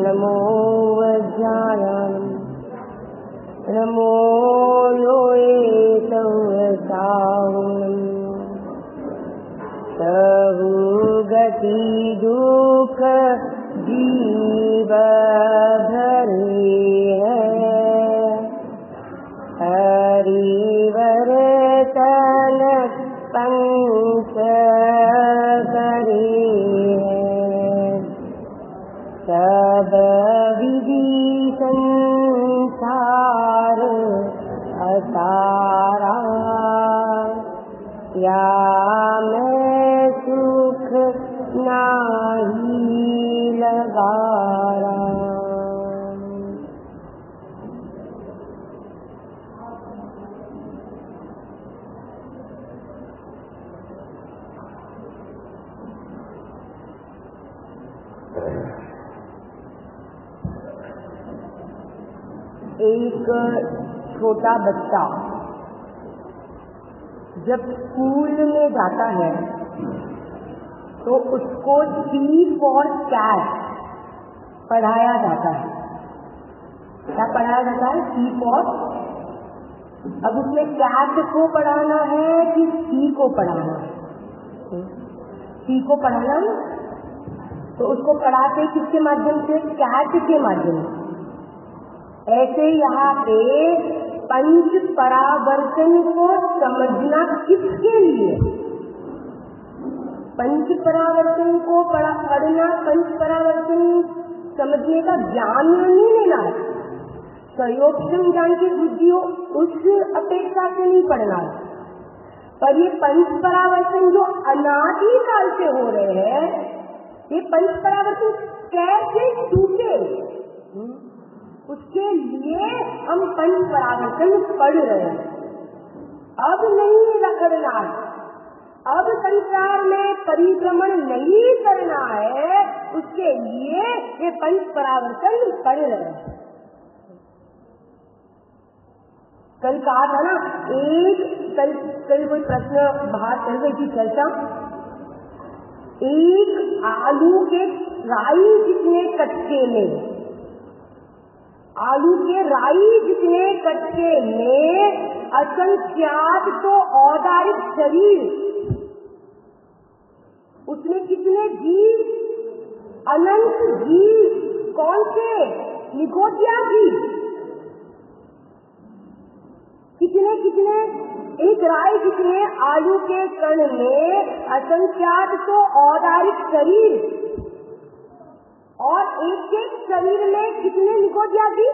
नमो वज्राणां नमो लोये सौसाहुं सहु गति दुख जीव भरे है हरिवर तन पंच करे है सब विधि संसार असारा या मैं सुख नाही लगारा। एक छोटा बच्चा जब स्कूल में जाता है तो उसको सी फॉर कैट पढ़ाया जाता है। क्या पढ़ाया जाता है? C for. अब उसमें कैट को पढ़ाना है कि सी को पढ़ाना है? सी को पढ़ाना है तो उसको पढ़ाते किसके माध्यम से? कैट के माध्यम से। ऐसे यहाँ पे पंच परावर्तन को समझना किसके लिए? पंच परावर्तन को पढ़ना, पंच परावर्तन समझने का ज्ञान नहीं लेना है, संयोगक्षम ज्ञान की बुद्धि हो उस अपेक्षा से नहीं पढ़ना है। पर ये पंच परावर्तन जो अनादि काल से हो रहे हैं, ये पंच परावर्तन कैसे टूटे उसके लिए हम पंच परावर्तन पढ़ रहे हैं। अब नहीं रखना है, अब संसार में परिभ्रमण नहीं करना है, उसके लिए ये पंच परावर्तन पढ़ रहे हैं। कल कहा था ना, कल कोई प्रश्न बाहर चल रही थी चर्चा, एक आलू के राई जितने कच्चे में, आलू के राई जितने कच्चे में असंख्यात तो औदारिक शरीर, उसमें कितने जीव? अनंत जीव। कौन से? निगोटिया जीव। कितने कितने? एक राई जितने आलू के कण में असंख्यात तो औदारिक शरीर, और एक एक शरीर में कितने निगोटिया जीव?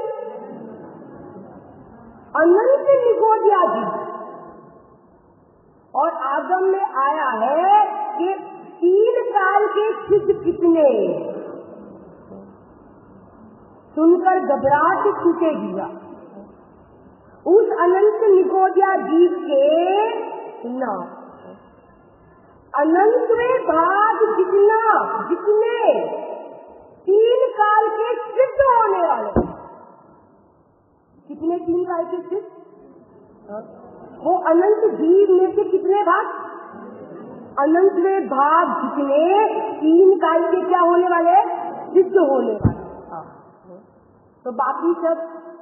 अनंत निगोटिया जीव। और आगम में आया है कि 3 काल के सिद्ध कितने? सुनकर घबराहट छूटेगी। उस अनंत निगोटिया जीव के सुनना, अनंतवें भाग जितना जितने 3 काल के सिद्ध होने वाले, कितने 3 काल के सिद्ध? वो अनंत जीव में से कितने भाग? अनंतवें भाग जितने 3 काल के क्या होने वाले? सिद्ध होने वाले। तो बाकी सब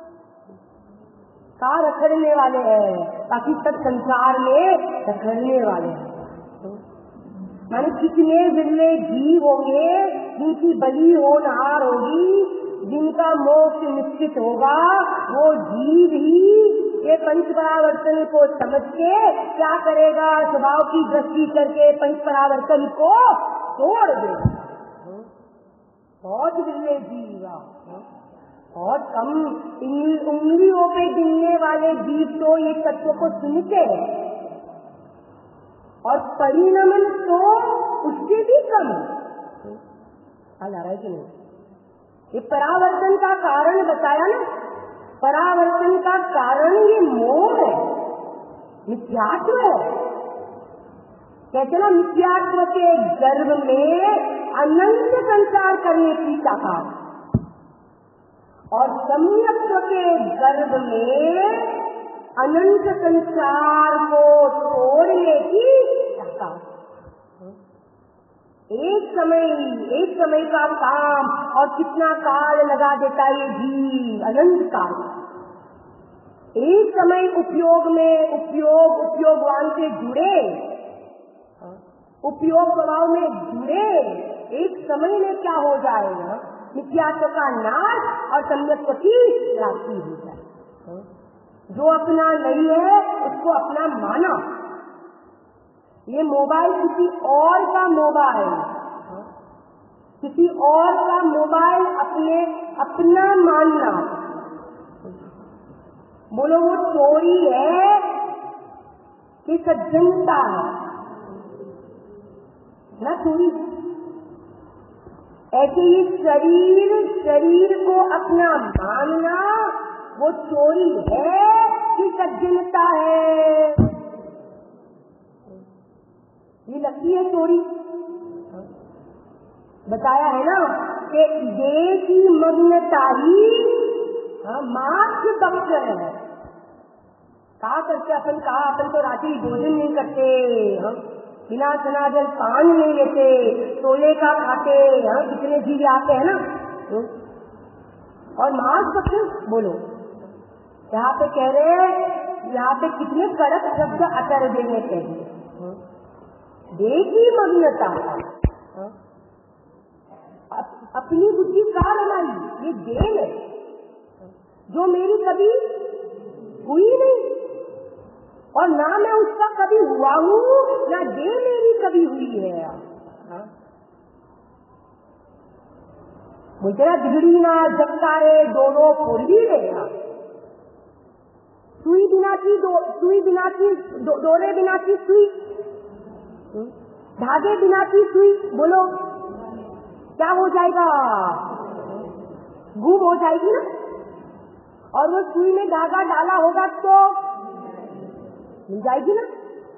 कहाँ रखड़ने वाले हैं? बाकी सब संसार में रखड़ने वाले हैं। माने कितने बिरले जीव होंगे जिनकी बलि होनहार होगी, जिनका मोक्ष निश्चित होगा। वो जीव ही ये पंच परावर्तन को समझ के क्या करेगा? स्वभाव की दृष्टि करके पंच परावर्तन को तोड़ देगा। बहुत बिरले जीव, बहुत कम उंगलियों पे गिनने वाले जीव तो ये तत्व को सुनते हैं, और परिणमन तो उससे भी कम। आ रहा है कि नहीं? ये परावर्तन का कारण बताया ना, परावर्तन का कारण ये मोह है, मिथ्यात्व है। कहते ना, मिथ्यात्व के गर्भ में अनंत संसार करने की चाहता, और सम्यक्त्व के गर्भ में अनंत संसार को तोड़ने की चाहता। एक समय का काम और कितना काल लगा देता ये जीव, अनंत काल। एक समय उपयोग में उपयोगवान से जुड़े, उपयोग स्वभाव में जुड़े, एक समय में क्या हो जाएगा, मिथ्यात्व का नाश और सम्यक्त्व की प्राप्ति हो जाए। जो अपना नहीं है उसको अपना माना। ये मोबाइल किसी और का मोबाइल, किसी और का मोबाइल अपना मानना, बोलो वो चोरी है कि सज्जनता है? ना चोरी। ऐसे ही शरीर को अपना मानना वो चोरी है कि सज्जनता है? ये लगती है चोरी। बताया है ना कि ये की मग्नता ही मार्ग बख्तर है। कहा करके अपन तो रात्रि भोजन नहीं करते, बिना स्नान जल पान नहीं लेते, तोले का खाते, कितने जीव आते हैं ना। और मार्ग बख्तर बोलो, यहाँ पे कह रहे, यहाँ पे कितने कड़क शब्द अतर देने चाहिए। देखी मग्नता, अपनी बुद्धि कहाँ बनाई? ये देन है जो मेरी कभी हुई नहीं, और ना मैं उसका कभी हुआ हूँ, ना दे मेरी कभी हुई है। मुझे बिगड़ी ना जगतारे दोनों फोड़ी देगा। सुई बिना की डोरे बिना की सुई, धागे बिना की सुई, बोलो क्या हो जाएगा? गुम हो जाएगी ना। और वो सुई में धागा डाला होगा तो मिल जाएगी ना।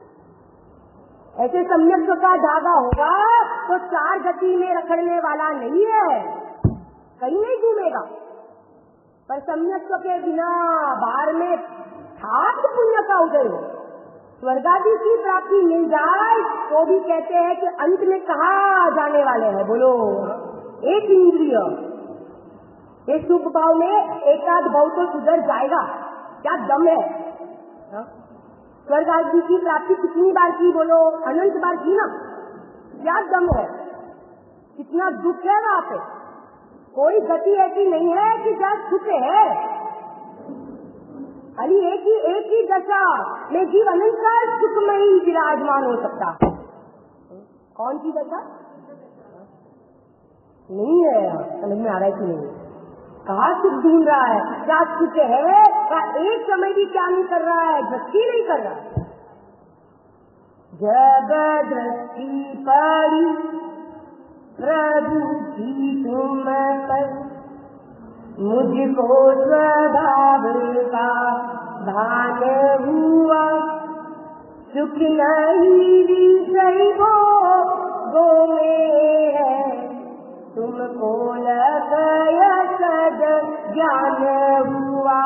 ऐसे सम्यक्त्व का धागा होगा तो चार गति में रखने वाला नहीं है, कहीं नहीं घूमेगा। पर सम्यक्त्व के बिना बाहर में खास पुण्य का उदय हो, स्वर्गादि की प्राप्ति मिल जाए तो भी कहते हैं कि अंत में कहाँ जाने वाले हैं? बोलो एक इंद्रिय, ये शुभ भाव में एकाध भाव तो सुधर जाएगा। क्या दम है? स्वर्गादि की प्राप्ति कितनी बार की? बोलो अनंत बार की ना। क्या दम है? कितना दुख है वहाँ पे। कोई गति ऐसी नहीं है कि जहाँ सुख है। अरे एक ही दशा में जीव अनंत सुख में ही विराजमान हो सकता है। कौन सी दशा? नहीं है, समझ में आ रहा है कि नहीं? कहाँ सुख ढूंढ रहा है? क्या सुख है? क्या एक समय भी क्या नहीं कर रहा है? दृष्टि नहीं कर रहा है। जब दृष्टि पड़ी प्रभु की तुम पर, मुझको स्वभाव का भान हुआ, सुख नहीं विषय वो में है, तुमको लग गया सद ज्ञान हुआ।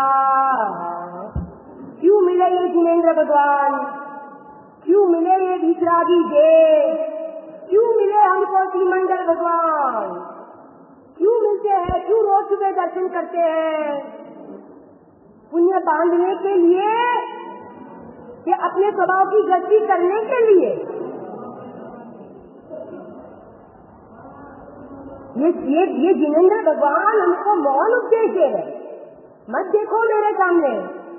क्यों मिले ये जिनेन्द्र भगवान? क्यों मिले ये वितरागी देव? क्यों मिले हमको श्रीमंडल भगवान? क्यों मिलते हैं? क्यों रोज सुबह दर्शन करते हैं? पुण्य बांधने के लिए कि अपने स्वभाव की गति करने के लिए? ये जिनेन्द्र भगवान हमको मौन उपदेश दे रहे। मत देखो मेरे सामने,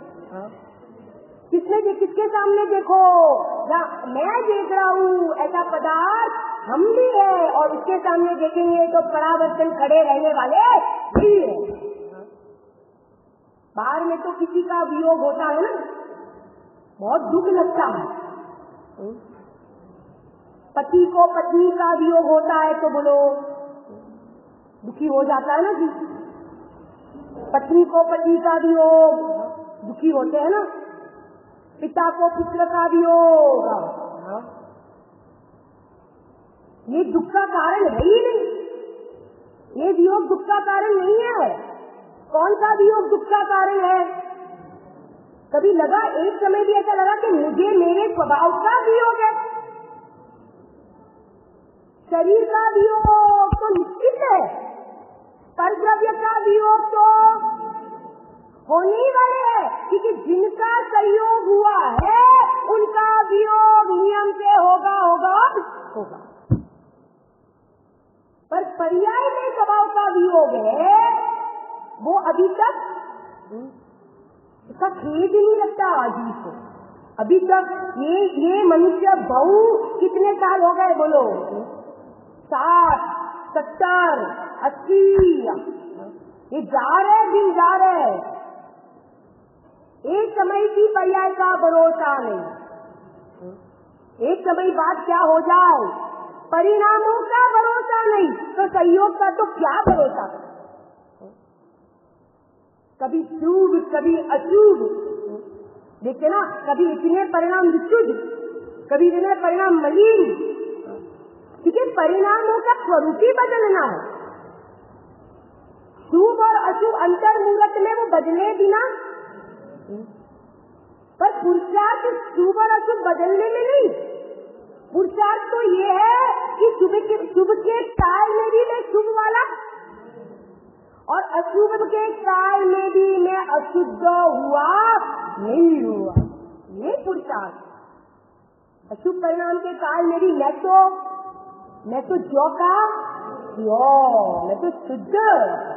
किसके सामने देखो? मैं देख रहा हूँ ऐसा पदार्थ हम भी है, और उसके सामने देखेंगे तो परावर्तन खड़े रहने वाले भी है। बाहर में तो किसी का वियोग होता है ना, बहुत दुख लगता है। पति को पत्नी का वियोग होता है तो बोलो दुखी हो जाता है ना जी। पत्नी को पति का वियोग दुखी होते हैं ना, पिता को पुत्र का वियोग। ये दुख का कारण है ही नहीं, ये वियोग दुख का कारण नहीं है। कौन सा वियोग दुख का कारण है? कभी लगा, एक समय भी ऐसा लगा कि मुझे मेरे स्वभाव का वियोग है? शरीर का वियोग तो निश्चित है, पर द्रव्य का वियोग तो होने ही वाले है, क्योंकि जिनका संयोग हुआ है उनका वियोग नियम से होगा होगा होगा। पर पर्याय में स्वभाव का वियोग है, वो अभी तक इसका खेद नहीं लगता आदमी को। अभी तक ये मनुष्य बहु कितने साल हो गए बोलो? 60, 70, 80, ये जा रहे दिन जा रहे। एक समय की पर्याय का भरोसा नहीं, एक समय बाद क्या हो जाए परिणामों का भरोसा नहीं, तो संयोग का तो क्या भरोसा। कभी शुभ कभी अशुभ, देखते ना, कभी इतने परिणाम विशुद्ध, कभी इतने परिणाम मलिन, क्योंकि परिणामों का स्वरूप ही बदलना है। शुभ और अशुभ अंतर मुहूर्त में वो बदले बिना, पर पुरुषार्थ शुभ और अशुभ बदलने में नहीं। पुरुषार्थ तो ये है कि शुभ के काल में भी मैं शुभ वाला और अशुभ के काल में भी मैं अशुद्ध हुआ नहीं हुआ, ये पुरुषार्थ। अशुभ परिणाम के काल में भी मैं तो जो का मैं तो शुद्ध।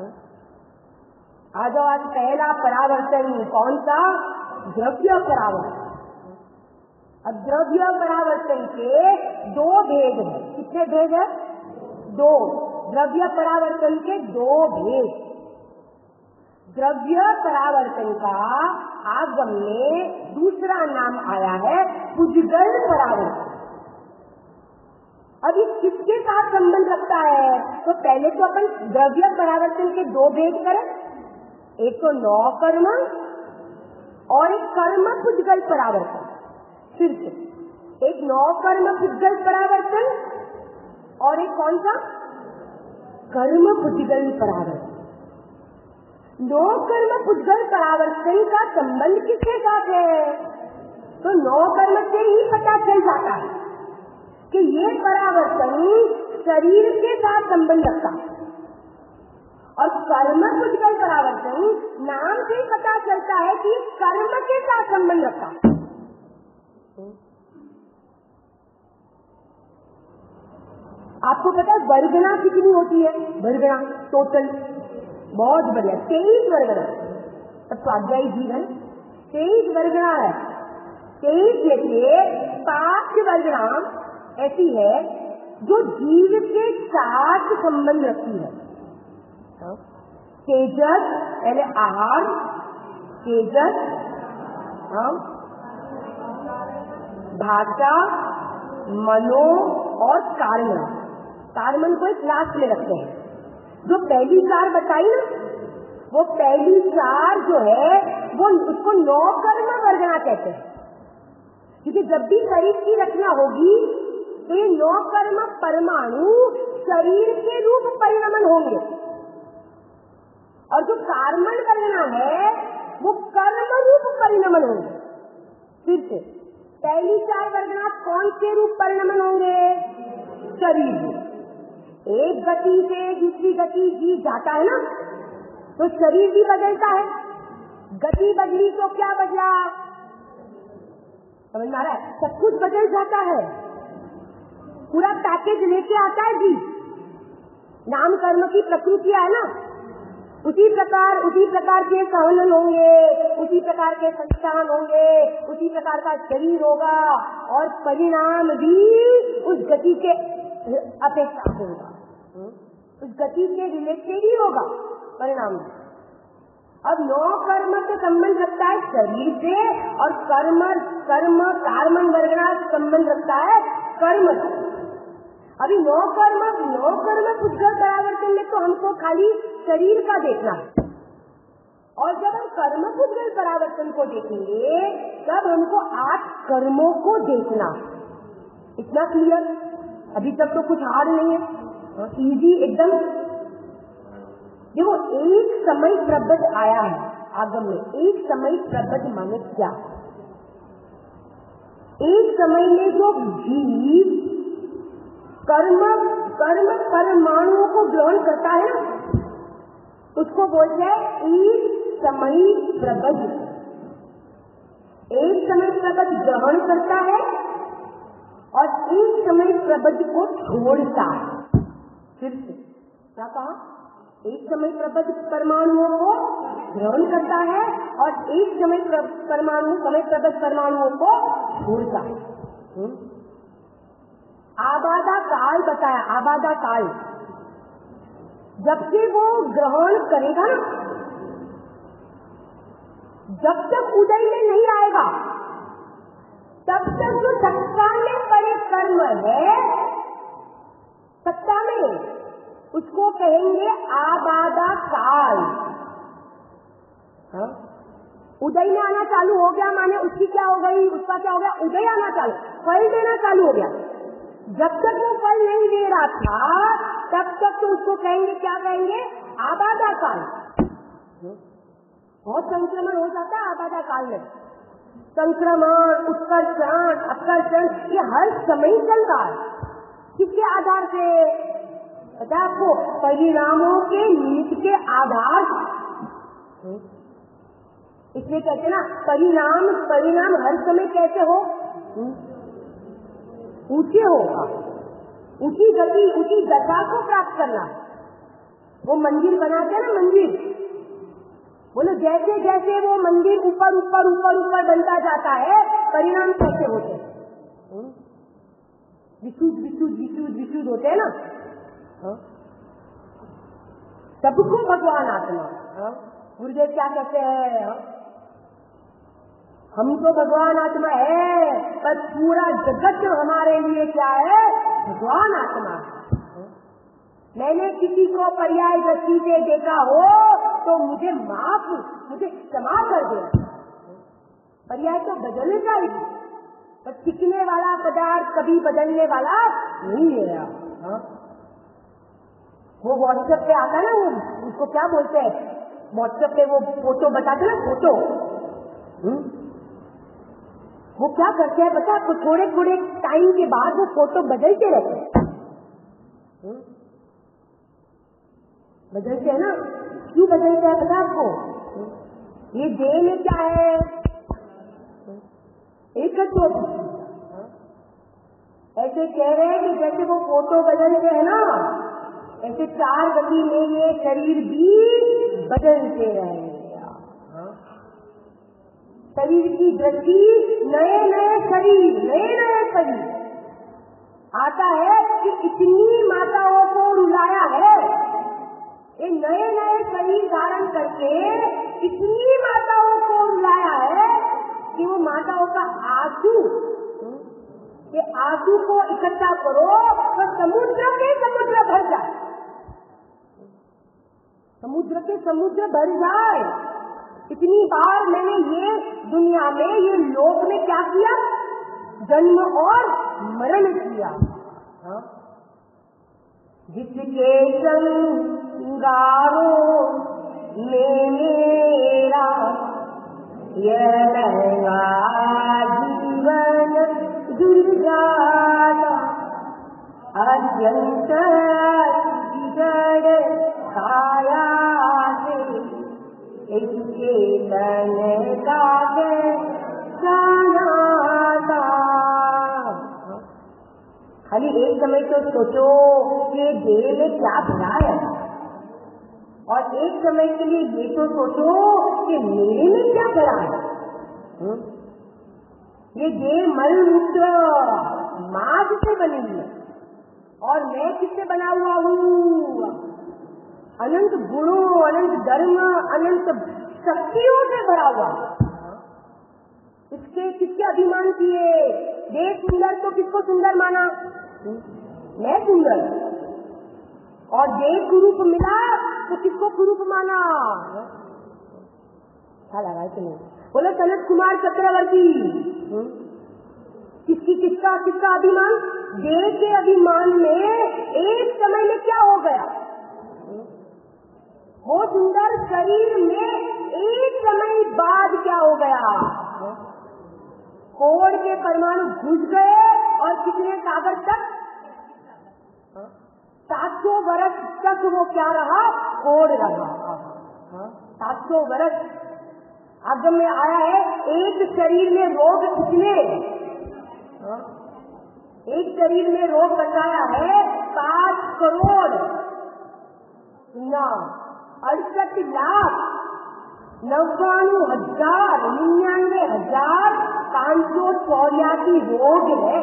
आज पहला परावर्तन कौन सा? द्रव्य परावर्तन। अब द्रव्य परावर्तन के दो भेद हैं। कितने भेद है? दो। द्रव्य परावर्तन के दो भेद। द्रव्य परावर्तन का आगम में दूसरा नाम आया है पुद्गल परावर्तन। अब ये किसके साथ संबंध रखता है? तो पहले तो अपन द्रव्य परावर्तन के दो भेद करें, एक तो नौ कर्म और एक कर्म पुद्गल परावर्तन। फिर से एक नौ कर्म पुद्गल परावर्तन और एक कौन सा? कर्म पुद्गल परावर्तन। नौ कर्म पुद्गल परावर्तन का संबंध किसके साथ है? तो नौ कर्म से ही पता चल जाता है कि ये परावर्तन शरीर के साथ संबंध रखता है, और कर्म पुद्गल परावर्तन नाम से ही पता चलता है कि कर्म के साथ संबंध रखता है। आपको पता है वर्गणा कितनी होती है? वर्गणा टोटल बहुत बढ़िया 23 वर्गणा। तब स्वाध्यायी जीवन 23 वर्गणा है। 23 में से 5 वर्गणा ऐसी है जो जीव के साथ संबंध रखती है। तेजस यानी आहार, तेजस, भाषा, मनो और कार्य। कार्मन को एक लास्ट में रखते हैं। जो पहली 4 बताई ना, वो पहली 4 जो है वो उसको नौ कर्म वर्गणा कहते हैं, क्योंकि जब भी शरीर की रचना होगी तो ये नौ कर्म परमाणु शरीर के रूप परिणमन होंगे, और जो कार्मन वर्गणा है वो कर्म रूप परिणमन होंगे। फिर से पहली 4 वर्गणा कौन से रूप परिणमन होंगे? शरीर में। एक गति से दूसरी गति जीव जाता है ना, तो शरीर भी बदलता है। गति बदली तो क्या बदला? समझ में आ रहा है? सब कुछ बदल जाता है, पूरा पैकेज लेके आता है जी। नाम कर्म की प्रकृति है ना, उसी प्रकार के सहलन होंगे, उसी प्रकार के संस्थान होंगे, उसी प्रकार का शरीर होगा, और परिणाम भी उस गति के अपेक्षा से होगा, उस गति के रिलेटेड ही होगा परिणाम। अब नौ कर्म से संबंध रखता है शरीर से, और कार्मन वर्गणा से संबंध रखता है कर्म से। अभी नौ कर्म पुद्गल परावर्तन में तो हमको खाली शरीर का देखना है, और जब हम कर्म पुद्गल परावर्तन को देखेंगे तब हमको 8 कर्मों को देखना। इतना क्लियर? अभी तक तो कुछ हार्ड नहीं है, इजी एकदम। देखो, एक समय प्रबद्ध आया है आगम में। एक समय प्रबद्ध माने क्या? एक समय में जो जीव कर्म कर्म परमाणुओं को ग्रहण करता है ना, उसको बोलते हैं एक समय प्रबंध। एक समय प्रबंध ग्रहण करता है और एक समय प्रबंध को छोड़ता है। फिर से क्या कहा? एक समय प्रबंध परमाणुओं को ग्रहण करता है और एक समय प्रबंध परमाणुओं को छोड़ता है। आबादा काल बताया, आबादा काल, जब से वो ग्रहण करेगा ना, जब तक उदय में नहीं आएगा तब तक जो सत्ता में पड़े कर्म है, सत्ता में, उसको कहेंगे आबादा काल। हाँ? उदय में आना चालू हो गया माने उसकी क्या हो गई, उसका क्या हो गया, उदय आना चालू, फल देना चालू हो गया। जब तक वो फल नहीं दे रहा था तब तक तो उसको कहेंगे, क्या कहेंगे, आबादा काल। बहुत संक्रमण हो जाता है आबादा काल में, संक्रमण, उत्कर्षण, अपकर्षण, ये हर समय चल रहा है। किसके आधार से पता है आपको? परिणामों के नीति के आधार। इसलिए कहते ना, परिणाम हर समय कैसे हो, ऊंचे होगा, ऊंची गति, ऊंची दशा को प्राप्त करना। वो मंदिर बनाते हैं ना, मंदिर, बोले जैसे जैसे वो मंदिर ऊपर ऊपर ऊपर ऊपर बनता जाता है, परिणाम कैसे होते हैं, विशुद्ध होते हैं ना। सबको भगवान आत्मा, गुरुदेव क्या कहते हैं, हम तो भगवान आत्मा है, पर पूरा जगत हमारे लिए क्या है, भगवान आत्मा है। मैंने किसी को पर्याय दृष्टि से देखा हो तो मुझे क्षमा कर देना। पर्याय तो बदलता ही, पर टिकने वाला पदार्थ कभी बदलने वाला नहीं है। वो व्हाट्सएप पे आता है ना, वो उसको क्या बोलते हैं, व्हाट्सएप पे वो फोटो बताते ना, फोटो, वो क्या करते हैं बता, तो थोड़े थोड़े टाइम के बाद वो फोटो बदलते रहते हैं। बदलते हैं ना, क्यों बदलते हैं पता आपको? ये देह में क्या है, एक तो ऐसे कह रहे हैं कि जैसे वो फोटो बदलते हैं ना, ऐसे 4 गति में ये शरीर भी बदलते रहेंगे। शरीर की दृष्टि, नए नए शरीर आता है कि इतनी माताओं को रुलाया है, ये नए नए शरीर धारण करके इतनी माताओं को रुलाया है कि वो माताओं का आंसू, ये आंसू को इकट्ठा करो तो समुद्र भर जाए, समुद्र के समुद्र भर जाए। इतनी बार मैंने ये दुनिया में, ये लोक में क्या किया, जन्म और मरण किया। जिसके श्रृंगारों में मेरा यह लहंगा जीवन दुर्गाना, अत्यंत जड़ काया से इसके तन का खाली एक समय तो सोचो कि देह में क्या भरा है, और एक समय के लिए ये तो सोचो कि मेरे में क्या भरा है। ये देह मल मूत्र मांस से बनी है और मैं किससे बना हुआ हूँ, अनंत गुणों, अनंत धर्म, अनंत शक्तियों से भरा हुआ। इसके किसके अभिमान किए, देह सुंदर तो किसको सुंदर माना, मैं सुंदर, और देह कुरूप मिला तो किसको कुरूप माना। बोले सनत कुमार चक्रवर्ती, किसका अभिमान, देह के अभिमान में एक समय में क्या हो गया, वो सुंदर शरीर में एक समय बाद क्या हो गया, कोड़ के परमाणु घुस गए और कितने कागज तक, 700 वर्ष तक वो क्या रहा, कोढ़ रहा। 700 वर्ष। अब जब में आया है, एक शरीर में रोग कितने, एक शरीर में रोग बताया है 5 करोड़ 68 लाख 99,584 रोग है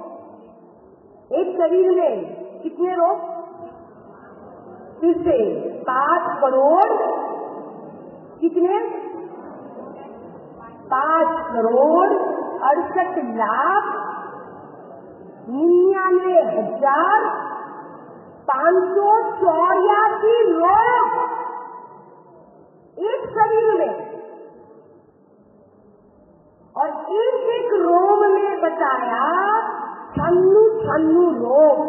एक शरीर में। कितने रोग, फिर से 5 करोड़ कितने, 5 करोड़ 68 लाख 99,584 रोग एक शरीर में। और एक एक रोग में बताया 96 रोग,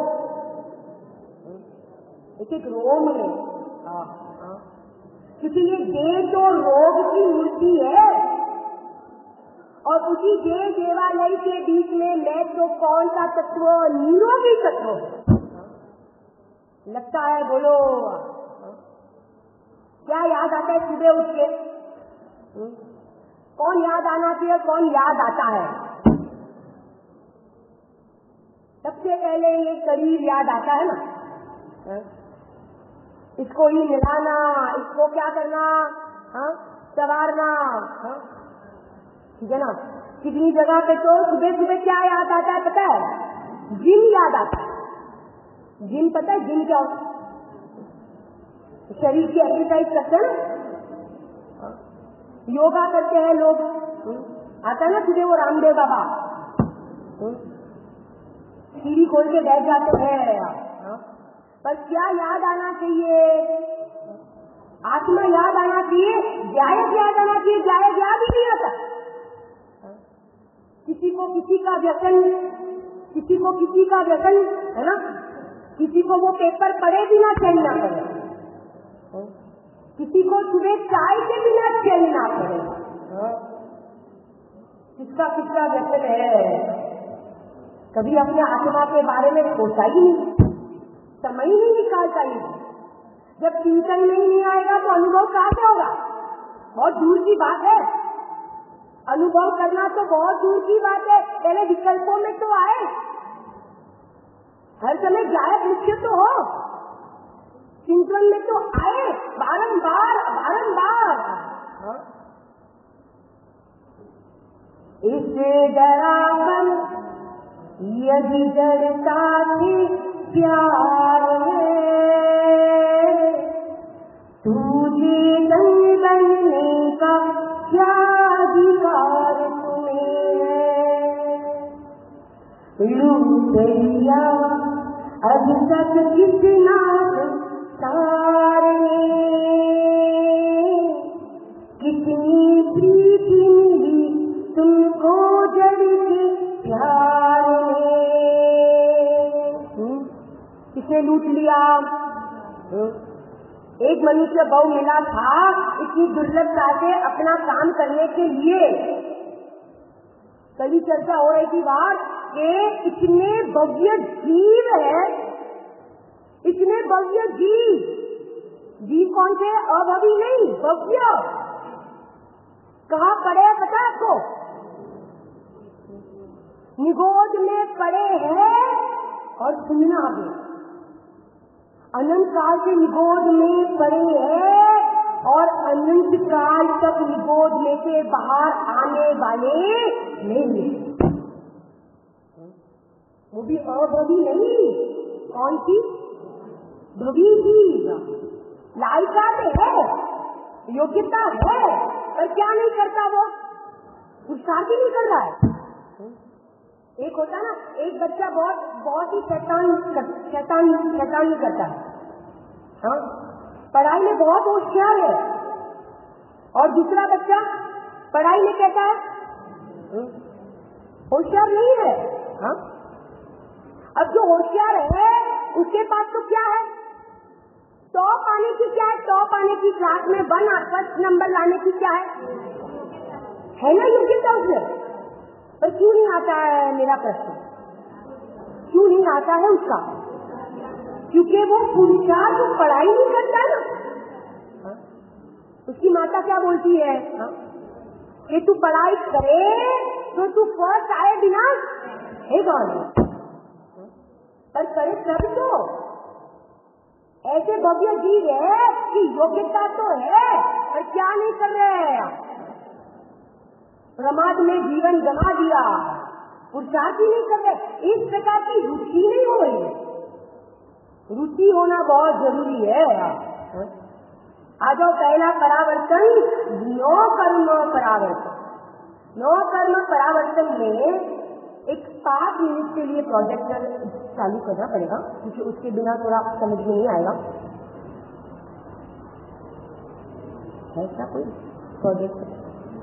एक एक रोग में। क्योंकि ये देह तो रोग की मूर्ति है, और उसी देह देवालय के बीच में मैं तो कौन सा तत्व, निरोगी तत्व लगता है। बोलो क्या याद आता है सुबह उठ के, कौन याद आना चाहिए, कौन याद आता है? सबसे पहले ये शरीर याद आता है ना, इसको ही मिलाना, इसको क्या करना, संवारना, ठीक है ना। कितनी जगह पे तो सुबह सुबह क्या याद आता है पता है, जिम याद आता है। जिम पता है जिम क्या होता है? शरीर की एक्सरसाइज करते हैं ना, योगा करते हैं लोग, आता है ना तुझे वो रामदेव बाबा, सीढ़ी खोल के बैठ जाते हैं। पर क्या याद आना चाहिए, आत्मा याद आना चाहिए, जायज याद आना चाहिए। जायज याद ही नहीं आता। किसी को किसी का व्यसन, किसी को किसी का व्यसन है ना, किसी को वो पेपर पढ़े बिना चलना पड़े, किसी को सुबह चाय के बिना चलना पड़े। किसका किसका व्यसन है, कभी अपने आत्मा के बारे में सोचा ही नहीं, समय ही नहीं निकालता ही। जब चिंतन में ही नहीं आएगा तो अनुभव कहाँ से होगा? बहुत दूर की बात है। अनुभव करना तो बहुत दूर की बात है, पहले विकल्पों में तो आए, हर समय गायब मुख्य तो हो, चिंतन में तो आए बारंबार बारंबार। इसे डराकर यदि डरता थी प्यार है, तुझे संग बनने का क्या अधिकार तुम्हें है। लूट लिया अब तक कितना सारे, कितनी प्रीति मिली तुमको जड़ के प्यार में। किसने लूट लिया? एक मनुष्य गौ मिला था इतनी दुर्लभता से अपना काम करने के लिए। कल चर्चा हो रही थी बात कि इतने भव्य जीव है, इतने भव्य जीव, जीव कौन से? अभवी नहीं, भव्य। कहाँ पड़े हैं पता आपको? निगोद में पड़े हैं। और सुनना भी, अनंत काल से निगोद में पड़े हैं और अनंत काल तक निगोद में से बाहर आने वाले नहीं। वो भी अभवी नहीं, कौन सी? भवी जीव। लायका है, योग्यता है, पर क्या नहीं करता वो? पुरुषार्थ ही नहीं कर रहा है। एक होता ना, एक बच्चा बहुत ही शैतानी करता है, हाँ, पढ़ाई में बहुत होशियार है, और दूसरा बच्चा पढ़ाई में कहता है होशियार नहीं है, हाँ। अब जो होशियार है उसके पास तो क्या है? टॉप आने की क्या है? टॉप आने की क्लास में 1 फर्स्ट नंबर लाने की क्या है ना योग्यता उसे। पर क्यों नहीं आता है, मेरा प्रश्न, क्यों नहीं आता है उसका? क्योंकि वो पुरुषार्थ पढ़ाई नहीं करता ना। उसकी माता क्या बोलती है कि तू पढ़ाई करे तो तू फर्स्ट आए बिना है गौरव, पर करे तब तो। ऐसे भव्य जीव है कि योग्यता तो है पर क्या नहीं कर रहे हैं, प्रमाद में जीवन गंवा दिया, पुरुषार्थ ही नहीं कर रहे। इस प्रकार की रुचि नहीं हो रही है। रुचि होना बहुत जरूरी है। आज पहला परावर्तन नो कर्म परावर्तन। नो कर्म परावर्तन में एक 5 मिनट के लिए प्रोजेक्टर चालू करना पड़ेगा, क्योंकि उसके बिना थोड़ा समझ में नहीं आएगा। ऐसा कोई प्रोजेक्ट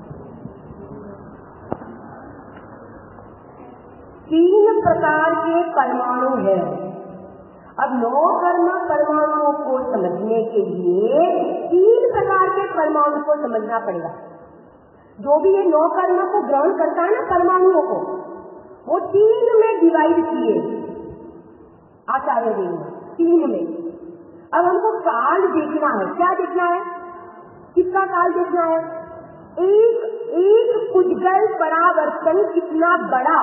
3 प्रकार के परमाणु हैं। अब 9 कर्म परमाणुओं को समझने के लिए 3 प्रकार के परमाणु को समझना पड़ेगा। जो भी ये 9 कर्म को ग्रहण करता है ना परमाणुओं को, वो 3 में डिवाइड किए आचार्य देव ने, 3 में। अब हमको काल देखना है। क्या देखना है? किसका काल देखना है? एक उज्जवल परावर्तन कितना बड़ा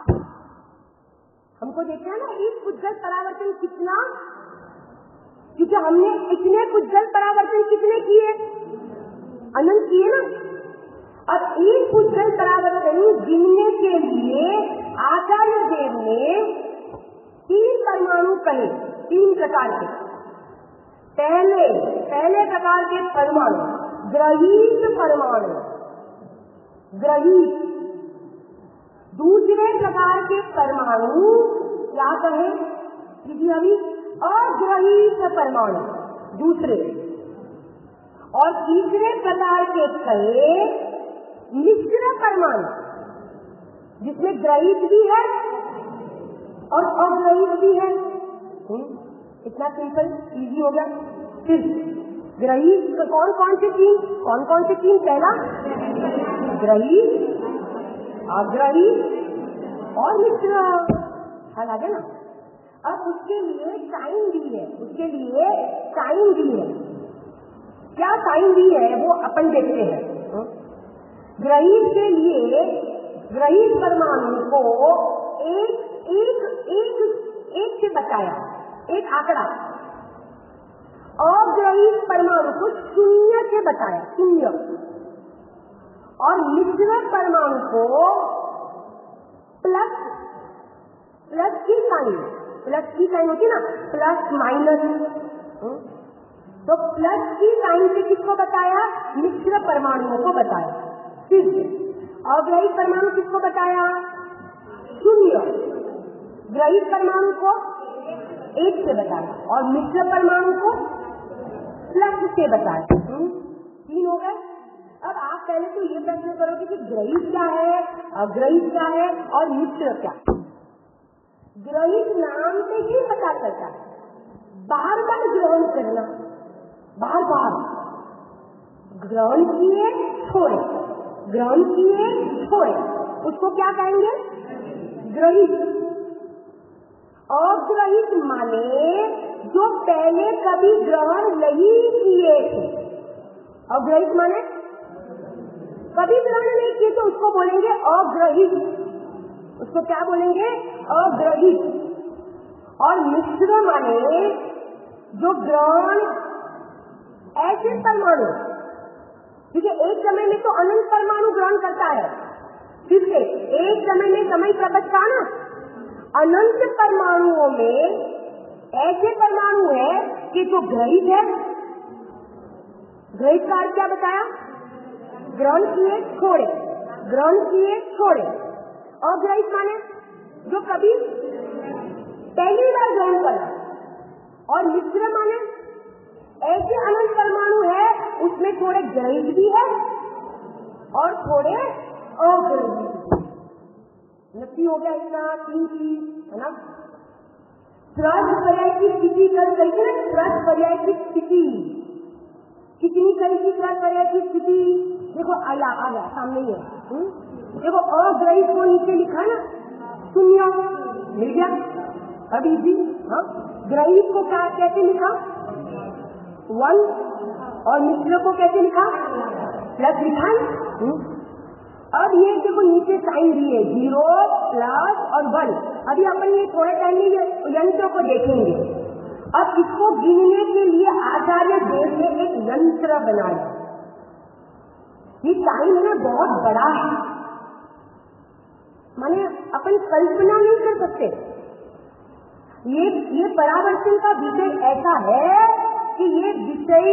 हमको देखना है ना। एक उज्जवल परावर्तन कितना, क्योंकि हमने इतने उज्जवल परावर्तन कितने किए? अनंत किए ना। अब एक उज्जवल परावर्तन गिनने के लिए आचार्य देव ने 3 परमाणु कहे, 3 प्रकार के। पहले प्रकार के परमाणु ग्रहीत परमाणु, ग्रहीत। दूसरे प्रकार के परमाणु क्या कहे दीदी अभी? अग्रहीत परमाणु दूसरे। और तीसरे प्रकार के कहे मिश्र परमाणु, जिसमें ग्रहीत भी है और अग्रहीत भी है। इतना सिंपल इजी हो गया। फिर ग्रहीत कौन कौन से 3? पहला ग्रहीत, अग्रहीत और मिश्र। ख्याल आ गया ना। अब उसके लिए टाइम भी है, क्या टाइम भी है वो अपन देखते हैं। ग्रहीत के लिए ग्रहीत परमाणु को एक से बताया, एक आंकड़ा। अग्रहीत परमाणु को 0 से बताया, 0। और मिश्र परमाणु को प्लस की साइन होती ना, प्लस माइनस। तो प्लस की साइन से किसको बताया? मिश्र परमाणुओं को बताया। फिर अग्रहीत परमाणु किसको बताया? 0। ग्रहीत परमाणु को 1 से बताया और मिश्र परमाणु को प्लस से बताया। 3 हो गए। अब आप पहले तो ये प्रश्न करोगे कि ग्रहीत क्या है, अग्रहीत क्या है और मिश्र क्या है। ग्रहीत नाम से ही पता चलता है, बार बार ग्रहण करना, बार बार ग्रहण किए छोड़े, ग्रहण किए छोड़े, उसको क्या कहेंगे? ग्रहीत। अग्रहीत माने जो पहले कभी ग्रहण नहीं किए थे। अग्रहीत माने कभी ग्रहण नहीं किए तो उसको बोलेंगे अग्रहीत। उसको क्या बोलेंगे? अग्रहीत। और मिश्र माने जो ग्रहण ऐसे परमाणु, क्योंकि एक समय में तो अनंत परमाणु ग्रहण करता है, फिर से एक समय में समय प्रबंधता ना। अनंत परमाणुओं में ऐसे परमाणु है कि जो ग्रहीत है। ग्रहीत का अर्थ क्या बताया? ग्रहण किए छोड़े, ग्रहण किए छोड़े। अग्रहीत माने जो कभी पहली बार ग्रहण करा। और मिश्र माने ऐसे अनंत परमाणु है उसमें थोड़े ग्रहीत भी है और थोड़े अग्रहीत। नक्की हो गया इतना 3 चीज है ना। त्रस पर्याय की स्थिति कर गई है। त्रस पर्याय की स्थिति कितनी करी थी? त्रस पर्याय की स्थिति देखो आ गया सामने ही है। देखो अग्रहीत को नीचे लिखा ना, 0 मिल गया। अभी भी ग्रहित को क्या कैसे लिखा 1 और मिश्र को कैसे लिखा प्लस लिखा। अब ये देखो नीचे साइन दिए 0 प्लस और 1। अभी अपन ये थोड़े टाइम में ये यंत्र को देखेंगे। अब इसको गिनने के लिए आचार्य देव ने एक यंत्र बनाया। ये साइन है बहुत बड़ा है, माने अपन कल्पना नहीं कर सकते। ये परावर्तन का विषय ऐसा है कि ये विषय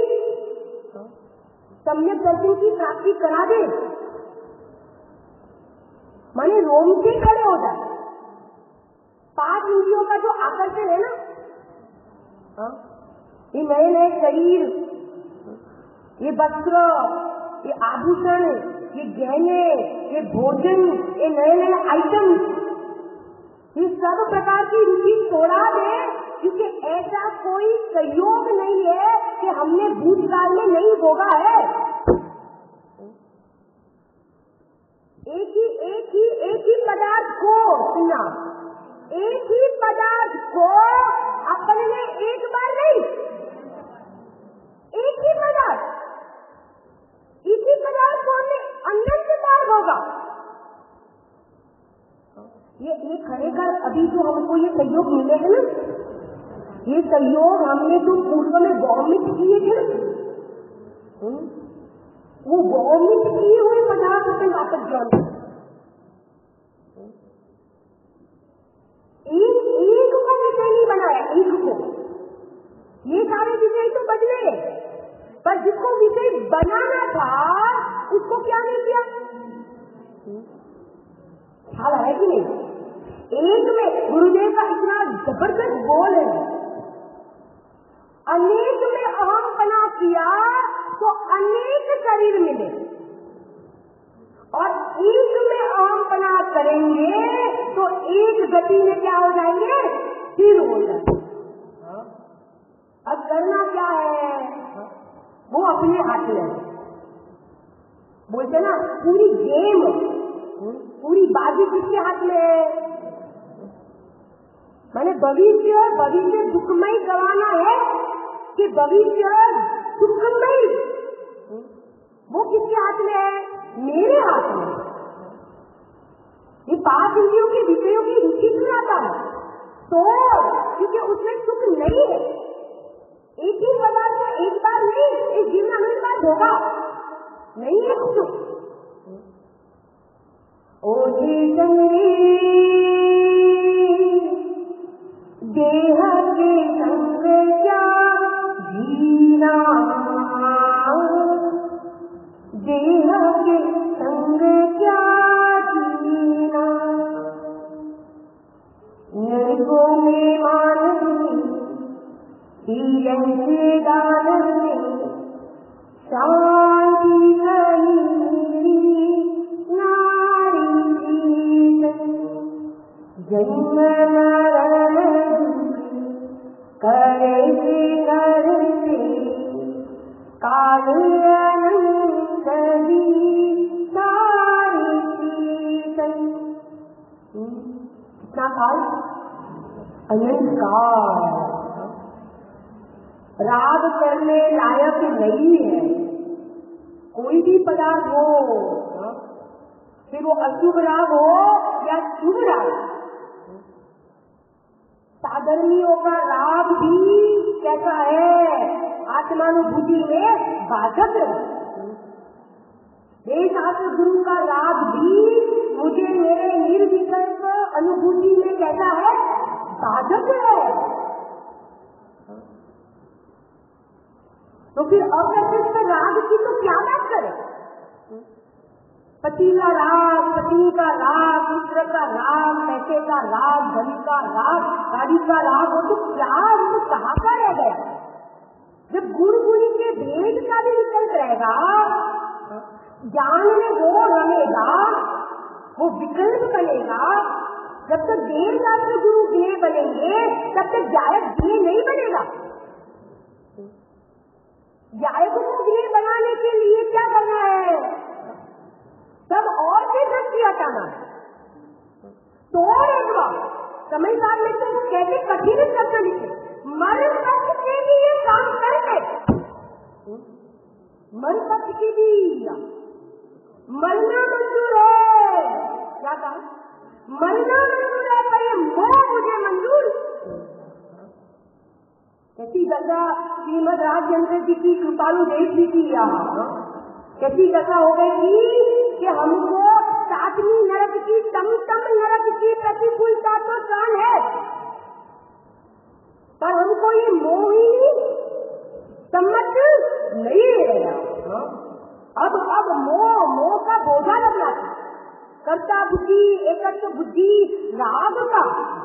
सम्यक दर्शन की प्राप्ति करा दे, माने रोम से खड़े हो जाए। 5 इंद्रियों का जो आकर्षण है ना, ये नए नए शरीर, ये वस्त्र, ये आभूषण, ये गहने, ये भोजन, ये नए नए आइटम, ये सब प्रकार की रुचि छोड़ा दे, क्योंकि ऐसा कोई संयोग नहीं है कि हमने भूतकाल में नहीं भोगा है। एक ही पदार्थ को सुना, एक ही पदार्थ को अपन ने एक बार नहीं, एक ही पदार्थ, इसी पदार्थ को हमने अनंत बार भोगा। ये खरेखर अभी जो हमको ये सहयोग मिले हैं ना, ये सहयोग हमने जो पूर्व में वॉमिट किए थे, वो वॉमिट किए हुए पदार्थ से वापस जाने। एक को विषय नहीं बनाया, एक को। ये सारे विषय तो बदले, पर जिसको विषय बनाना था उसको क्या नहीं किया। ख्याल है कि नहीं? एक में गुरुदेव का इतना जबरदस्त बोल है, अनेक में अहमपना किया तो अनेक शरीर मिले, और एक में अहमपना करेंगे तो एक गति में क्या हो जाएंगे, स्थिर हो जाएंगे। अब करना क्या है, वो अपने हाथ में है। बोलते ना पूरी गेम, पूरी बाजी किसके हाथ में है? मैंने भविष्य दुखमय गवाना है कि भविष्य सुखमय, वो किसके हाथ में है? मेरे हाथ में। ये 5 इंद्रियों के विषयों की रुचि सुनाता है तो, क्योंकि उसमें सुख नहीं है। एक ही पदार्थ में एक बार नहीं, एक जीवन अनेक बार होगा, नहीं है सुख। ओ देह के संग क्या जीना, देह के संग क्या जीना, नरकों में मानवी हीरन से गानवी, शांति नहीं नारी जीवन, जन्म मरण करते करते काल अनंत सारी जीवन। कितना काल? अनंत काल। राग करने लायक नहीं है कोई भी पदार्थ हो, फिर वो अशुभ राग हो या शुभ राग। साधर्मियों का राग भी कैसा है? आत्मानुभूति में बाधक है। देशास्त्र गुरु का राग भी मुझे मेरे निर्विकल्प अनुभूति में कैसा है? बाधक है। तो फिर अप्रकृत राग की तो क्या बात करें? पति का राग, पत्नी का राग, पुत्र का राग, पैसे का राग, धन का राग, गाड़ी का राग, वो तो क्या, वो तो कहाँ का रह गया? जब गुरु गुरु के भेद का भी विकल्प रहेगा, ज्ञान में वो रहेगा, वो विकल्प बनेगा, जब तक देर शास्त्र गुरु ज्ञेय बनेंगे तब तक जायक ज्ञेय नहीं बनेगा। जायक को ज्ञेय बनाने के लिए क्या करना है? सब और भी दृष्टि हटाना है। तो एक बार समझदार लिखते हैं, कैसे कठिन शब्द लिखे, मर सच के भी ये काम करके, मर सच की भी मरना मंजूर है। क्या कहा? मरना मंजूर है, पर ये मोह मुझे मंजूर। कैसी दशा श्रीमद राजचंद्र जी की, कृपालु देश जी की कैसी दशा हो गई थी कि हमको सातवीं नरक की, तमतम नरक की प्रतिकूलता तो सहन है, पर हमको ये मोह ही सम्मत नहीं रहेगा। अब मोह का बोझा लग रहा था, कर्ता बुद्धि, एकत्व बुद्धि, राग का।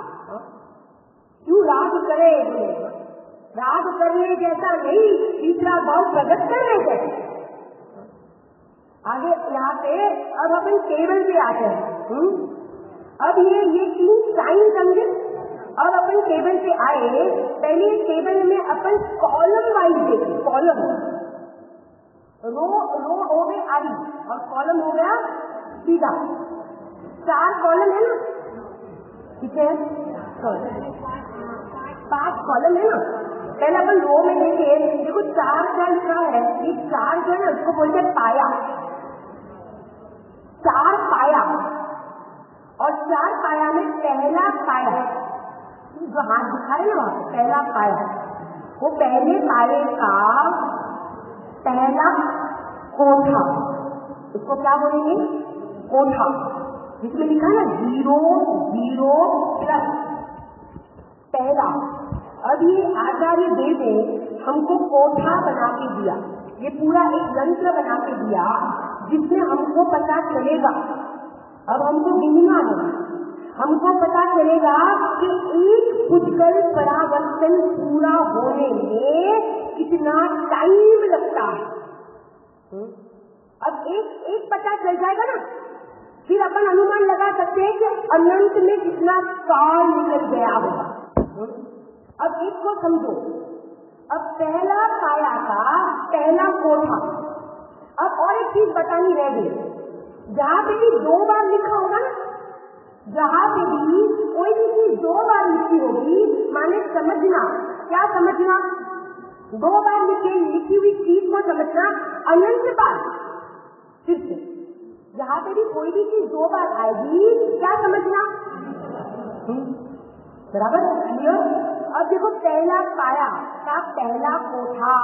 क्यों राग करे? राग करने जैसा नहीं, तीसरा भाव प्रकट करने जैसा। आगे यहाँ पे अब अपन टेबल पे आते हैं। अब ये तीन साइन समझे। अब अपन टेबल पे आए, पहले टेबल में अपन कॉलम वाइज देखें। कॉलम, रो हो गए आड़ी और कॉलम हो गया सीधा। 4 कॉलम है ना, ठीक है, 5 कॉलम है ना। पहले अपन रो में देखे, देखो 4 का लिखा है, ये 4 जो है ना उसको बोलते हैं पाया। 4 पाया, और 4 पाया में पहला पाया जो हाथ दिखा रहे ना वहां, पहला पाया, वो पहले पाये का पहला कोठा, उसको क्या बोलेंगे? कोठा। जिसमें लिखा है ना 0 0 प्लस पहला। अब ये आचार्य देव ने हमको कोठा बना के दिया, ये पूरा एक यंत्र बना के दिया जिसमें हमको पता चलेगा। अब हमको गिनना है, हमको पता चलेगा कि एक पुद्गल परावर्तन पूरा होने में कितना टाइम लगता है। अब एक पता चल जाएगा ना, फिर अपन अनुमान लगा सकते हैं कि अनंत में कितना काल निकल गया होगा। अब एक को समझो, अब पहला पाया का पहला कोठा। अब और एक चीज बतानी रह गई, जहां पे भी 2 बार लिखा होगा ना, जहां पे भी कोई भी चीज 2 बार लिखी होगी, माने समझना। क्या समझना? 2 बार लिखी हुई चीज को समझना, अनंत बार। फिर से जहां पे भी कोई भी चीज 2 बार आएगी, क्या समझना? बराबर, क्लियर? अब देखो पहला पाया का पहला कोठा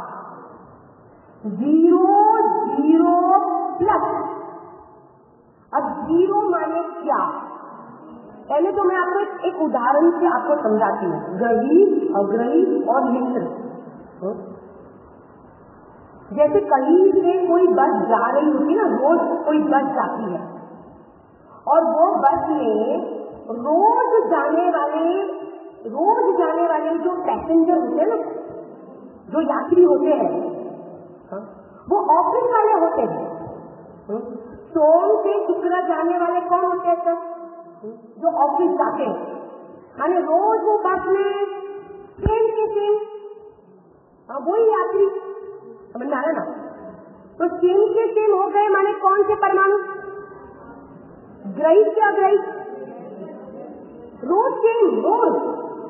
0 0 प्लस। अब 0 माने क्या? पहले तो मैं आपको एक उदाहरण से आपको समझाती हूँ, ग्रही, अग्रही और मित्र। जैसे कहीं से कोई बस जा रही होती है ना, रोज कोई बस जाती है, और वो बस में रोज जाने वाले जो पैसेंजर होते हैं ना, जो यात्री होते हैं, वो ऑफिस वाले होते हैं। सोम से शुक्र जाने वाले कौन होते हैं सर? जो ऑफिस जाते हैं, माने रोज वो बस में सेम के सेम, वही यात्री, समझ में आ रहा ना? तो सेम के सेम हो गए, माने कौन से परमाणु? ग्रहित के अग्रहित, rows same, rows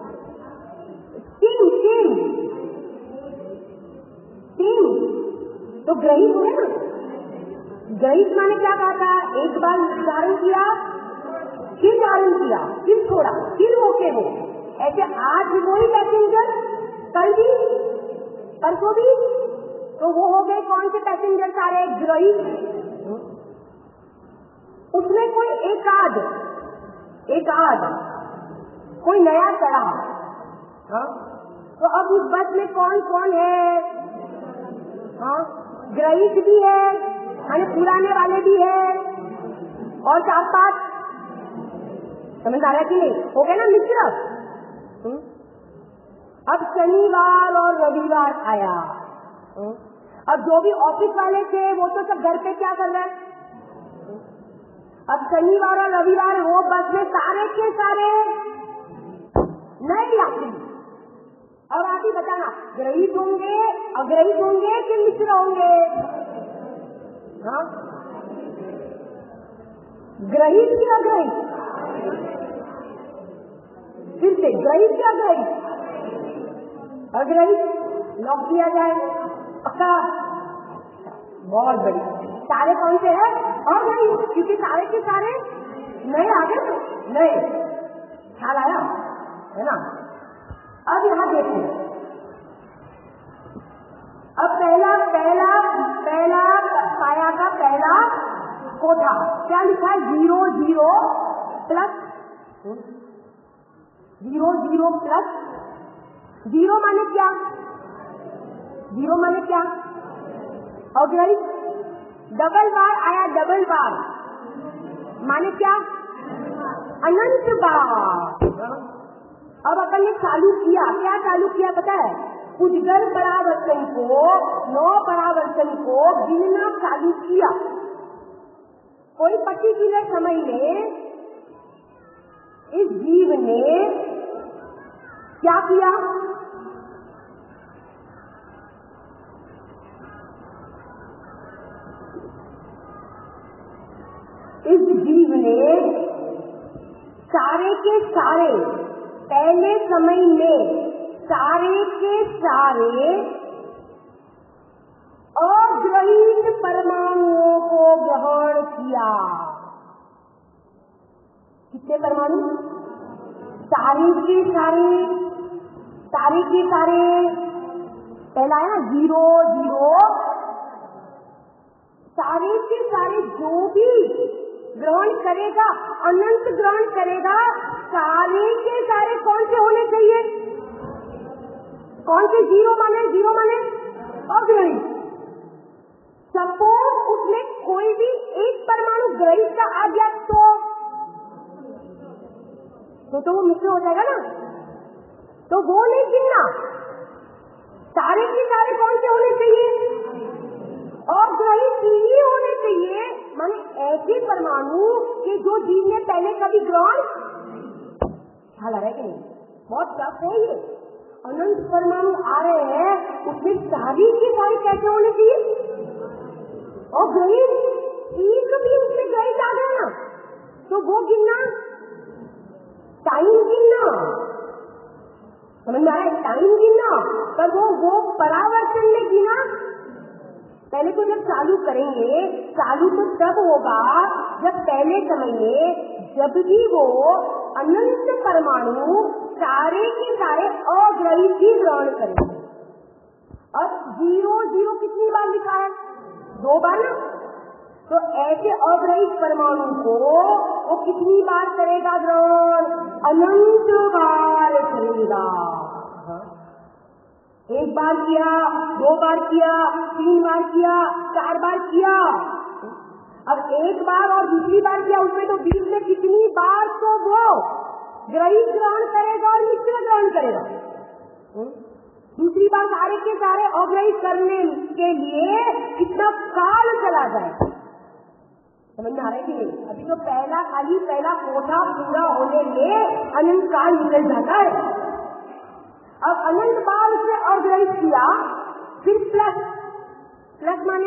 same same same, तो ग्रहित हुए ना। ग्रहित माने क्या कहा था? एक बार धारण किया, फिर धारण किया, फिर छोड़ा, फिर होके वो। ऐसे आज वही पैसेंजर, कल भी, परसों भी, तो वो हो गए कौन से पैसेंजर? सारे ग्रहित। उसमें कोई एकाध कोई नया चढ़ा, तो अब उस बस में कौन कौन है? ग्रहित भी है, यानी पुराने वाले भी है, और 4-5, समझ आ रहा कि नहीं? हो गया ना मित्र। अब शनिवार और रविवार आया, अब जो भी ऑफिस वाले थे वो तो सब घर पे क्या कर रहे हैं? अब शनिवार और रविवार वो बस में सारे के सारे नए यात्री। और आप ही बताना, ग्रहित होंगे, अग्रहित होंगे कि मित्र होंगे? हाँ, ग्रहित की अग्रहित? फिर से ग्रहित क्या ग्रहित अग्रहित लॉक किया जाए पक्का। बहुत बढ़िया। सारे कौन से हैं? अग्रहित, क्योंकि सारे के सारे नए आ गए तो नए ख्याल आया है ना। अब यहाँ देखिए, अब पहला पहला पहला पाया का पहला कोठा क्या लिखा है? 0 0 प्लस 0 0 प्लस 0 माने क्या? 0 माने क्या? अग्रहित। डबल बार आया, डबल बार माने क्या? अनंत बार। अब अपन ने चालू किया, क्या चालू किया पता है? उद्गर परावर्तन को, 9 परावर्तन को गिनना चालू किया। कोई पर्टिकुलर समय में इस जीव ने क्या किया? इस जीव ने सारे के सारे पहले समय में सारे के सारे अग्रहित परमाणुओं को ग्रहण किया। कितने परमाणु? सारे के सारे, सारे के सारे। पहला है ना 0 0, सारे के सारे जो भी ग्रहण करेगा, अनंत ग्रहण करेगा। सारे के सारे कौन से होने चाहिए? कौन से? 0 माने, 0 माने अग्रहित। सपोज उसमें कोई भी एक परमाणु ग्रहित का आ गया तो वो मिश्र हो जाएगा ना, तो वो नहीं गिनना। सारे के सारे कौन से होने चाहिए? अग्रहित ही होने चाहिए। माने ऐसे परमाणु के जो जीव ने पहले कभी ग्रहण, ख्याल आ रहा है कि नहीं? बहुत टफ है ये। अनंत परमाणु आ रहे हैं, उसमें सारी के सारे कैसे होने चाहिए? अग्रहित। एक भी उसमें ग्रहित आ गया ना तो वो गिनना, टाइम गिनना, समझ में आ रहा है? टाइम गिनना, पर वो परावर्तन में गिना। पहले तो जब चालू करेंगे, चालू तो तब होगा जब पहले समय में जब भी वो अनंत परमाणु सारे के सारे अग्रहित ही ग्रहण करेंगे। अब 0 0 कितनी बार लिखा है? 2 बार ना। तो ऐसे अग्रहित परमाणु को वो कितनी बार करेगा ग्रहण? अनंत बार करेगा। एक बार किया, 2 बार किया, 3 बार किया, 4 बार किया। अब एक बार और दूसरी बार किया, उसमें तो बीच में कितनी बार तो वो ग्रहित ग्रहण करेगा और मिश्र ग्रहण करेगा। दूसरी बार सारे के सारे अग्रहित करने के लिए कितना काल चला जाए, समझ में आ रहा है कि नहीं? अभी तो पहला कोठा पूरा होने में अनंत काल निकल जाता है। अब अनंत बार उसने अग्रहित किया, फिर प्लस माने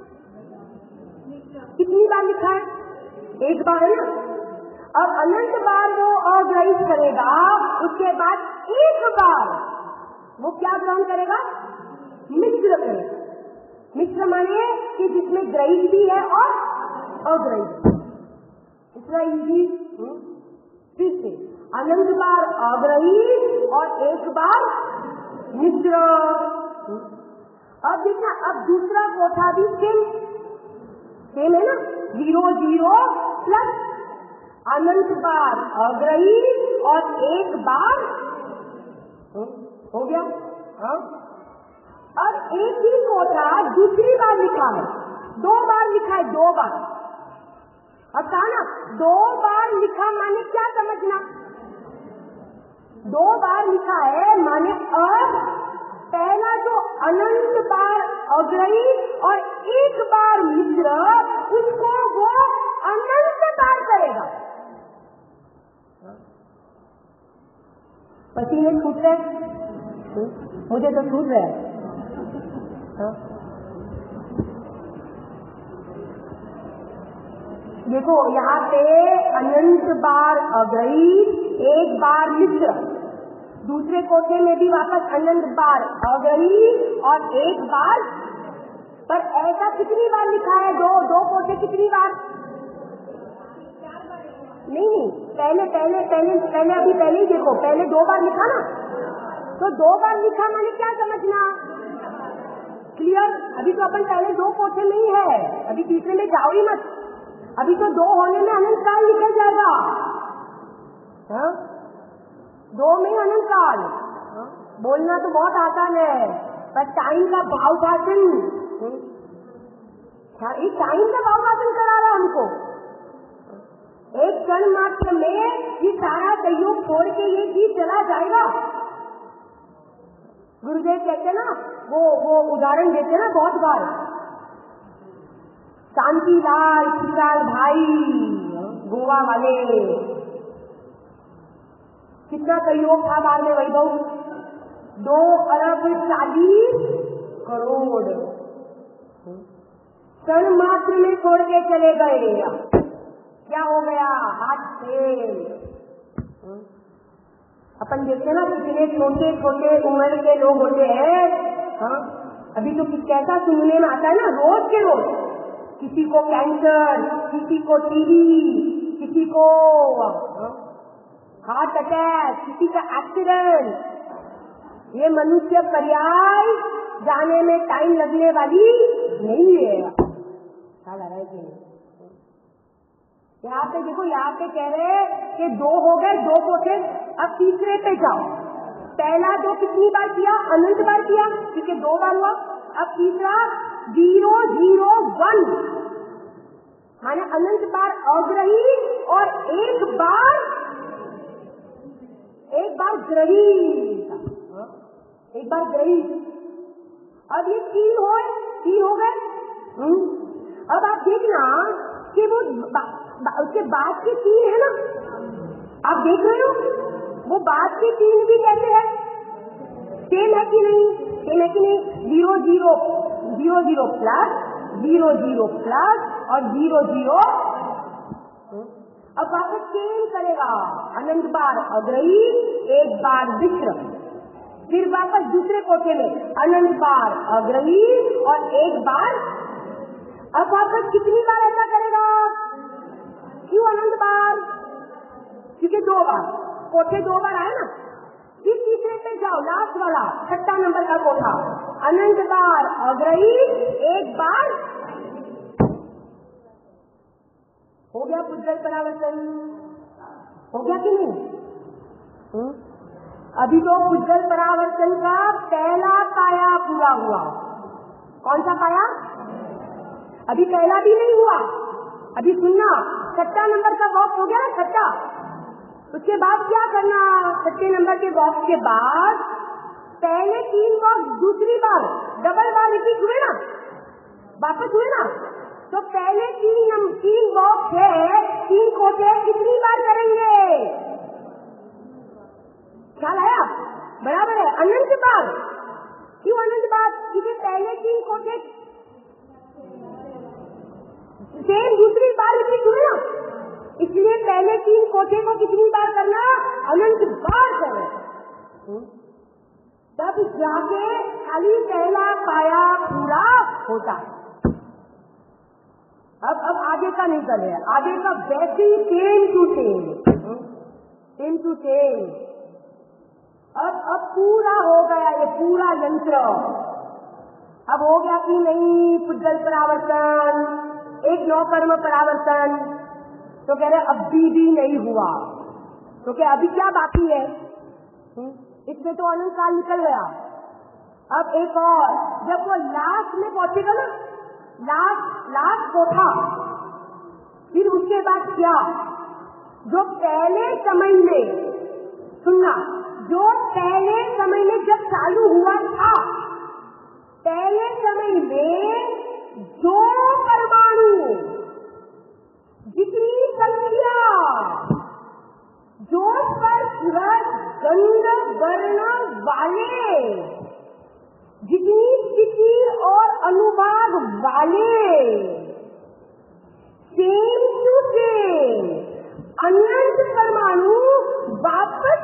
कितनी बार लिखा है? 1 बार है ना। अब अनंत बार वो अग्रहित करेगा, उसके बाद 1 बार वो क्या ग्रहण करेगा? मिश्र करेगा। मिश्र माने कि जिसमें ग्रहित भी है और अग्रहित। इतना इजी। फिर से अनंत बार अग्रहित और 1 बार मिश्र। अब देखना, अब दूसरा कोठा भी सेम है ना। 0 0 प्लस अनंत बार अग्रहित और 1 बार हो गया। हाँ, अब एक ही कोठा दूसरी बार लिखा है, 2 बार लिखा है, 2 बार। अब कहा ना 2 बार लिखा माने क्या समझना? 2 बार लिखा है माने अब पहला जो अनंत बार अग्रहित और 1 बार मिश्र, उसको वो अनंत बार करेगा। पसीने छूट रहे, मुझे तो छूट रहा है। देखो यहाँ पे अनंत बार अग्रहित एक बार मिश्र, दूसरे कोठे में भी वापस अनंत बार अग्रही और एक बार। पर ऐसा कितनी बार लिखा है? दो कोठे कितनी बार? नहीं, पहले पहले पहले पहले अभी पहले ही देखो, पहले 2 बार लिखा ना, तो 2 बार लिखा मैंने क्या समझना? क्लियर? अभी तो अपन पहले 2 कोठे में ही है, अभी तीसरे में जाओ ही मत। अभी तो 2 होने में अनंत काल निकल जाएगा। हाँ? 2 में अनंत काल। बोलना तो बहुत आसान है, पर टाइम का भावभाषण, इस टाइम का भावभाषण करा रहा हमको। एक क्षण मात्र में ये सारा सहयोग छोड़ के ये चीज चला जाएगा। गुरुदेव कहते ना, वो उदाहरण देते ना बहुत बार, शांतिलाल श्रीलाल भाई गोवा वाले, कितना सहयोग था बाद में वैभव? 2,40,00,000,000 क्षण मात्र में छोड़ के चले गए। क्या हो गया? Heart fail. अपन देखते ना कितने छोटे छोटे उम्र के लोग होते हैं। हाँ, अभी तो कैसा सुनने में आता है ना, रोज के रोज किसी को कैंसर, किसी को टीबी, किसी को हार्ट अटैक, किसी का एक्सीडेंट। ये मनुष्य पर्याय जाने में टाइम लगने वाली नहीं है। क्या लग रहा है कि यहाँ पे देखो, यहाँ पे कह रहे हैं कि 2 हो गए, 2 कोठे, अब तीसरे पे जाओ। पहला 2 कितनी बार किया? अनंत बार किया, क्योंकि 2 बार हुआ। अब तीसरा 0, 0, 1 माने अनंत बार अग्रही और एक बार ग्रही, एक बार ग्रही। अब ये 3 हो गए। अब आप देखना कि वो उसके बाद के 3 है ना, आप देख रहे हो, वो बाद के 3 भी कैसे है? सेम है कि नहीं? सेम है कि नहीं? 0, 0, 0, 0 प्लस, 0, 0 प्लस और 0, 0। अब वापस चेंज करेगा, अनंत बार अग्रही, एक बार मिश्र, फिर वापस दूसरे कोठे में अनंत बार अग्रही और एक बार। अब वापस कितनी बार ऐसा करेगा? क्यों अनंत बार? क्योंकि 2 बार कोठे 2 बार आए ना। फिर तीसरे पे जाओ, लास्ट वाला 6ठा नंबर का कोठा, अनंत बार अग्रही, एक बार। हो गया पुद्गल परावर्तन? हो गया कि नहीं? अभी तो पुद्गल परावर्तन का पहला पाया पूरा हुआ। कौन सा पाया? अभी पहला भी नहीं हुआ। अभी सुनना, 6ठा नंबर का बॉक्स हो गया ना, 6ठा। उसके बाद क्या करना? 6ठे नंबर के बॉक्स के बाद पहले 3 बॉक्स दूसरी बार डबल बार रिपीट हुए ना, वापस हुए ना। तो पहले 3 बॉक्स है, 3 कोठे कितनी बार करेंगे? ख्याल आया? बराबर है, अनंत बार। क्यों अनंत बार? क्योंकि पहले 3 कोठे सेम दूसरी बार रिपीट हुए ना, इसलिए पहले 3 कोठे को कितनी बार करना? अनंत बार करना। तब जाके खाली पहला पाया पूरा होता है। अब आगे का नहीं कर रहे, आगे का वैसे ही सेम टू सेम। अब पूरा हो गया ये पूरा यंत्र। अब हो गया कि नहीं पुद्गल परावर्तन, एक 9 कर्म परावर्तन? तो कह रहे अभी भी नहीं हुआ। तो क्या अभी क्या बाकी है? इसमें तो अनंत काल निकल गया। अब एक और, जब वो लास्ट में पहुंचेगा ना, लास्ट कोठा, फिर उसके बाद क्या? जो पहले समय में, सुनना, जो पहले समय में जब चालू हुआ था, पहले समय में जो परमाणु, जितनी संख्या, जो स्पर्श गंध वर्ण वाले, जितनी स्थिति और अनुभाग वाले, सेम टू सेम अनंत परमाणु वापस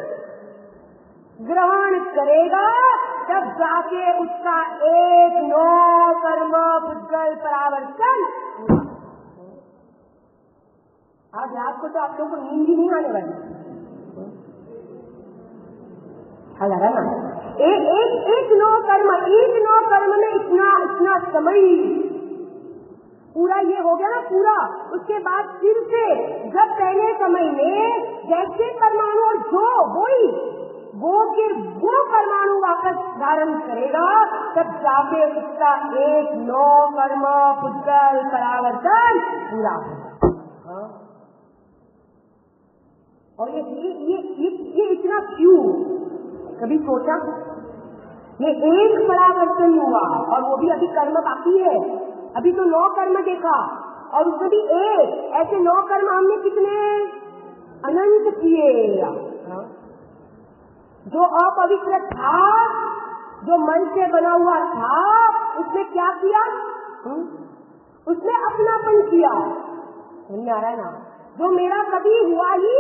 ग्रहण करेगा जब जाके उसका एक नौ कर्म पुद्गल परावर्तन। आज रात को तो आप लोगों को नींद ही नहीं आने वाली। ना एक नौ कर्म में इतना समय पूरा ये हो गया ना पूरा। उसके बाद फिर से जब पहले समय में जैसे परमाणु और वो परमाणु वापस धारण करेगा तब जाके उसका एक नौ कर्म पुद्गल परावर्तन पूरा होगा। और ये इतना क्यों कभी सोचा? ये एक परावर्तन हुआ और वो भी अभी कर्म बाकी है। अभी तो 9 कर्म देखा और उसमें भी एक ऐसे 9 कर्म हमने कितने अनंत किए। जो अपवित्र था, जो मन से बना हुआ था, उसने क्या किया? उसने अपनापन किया। नहीं आ रहा है ना? जो मेरा कभी हुआ ही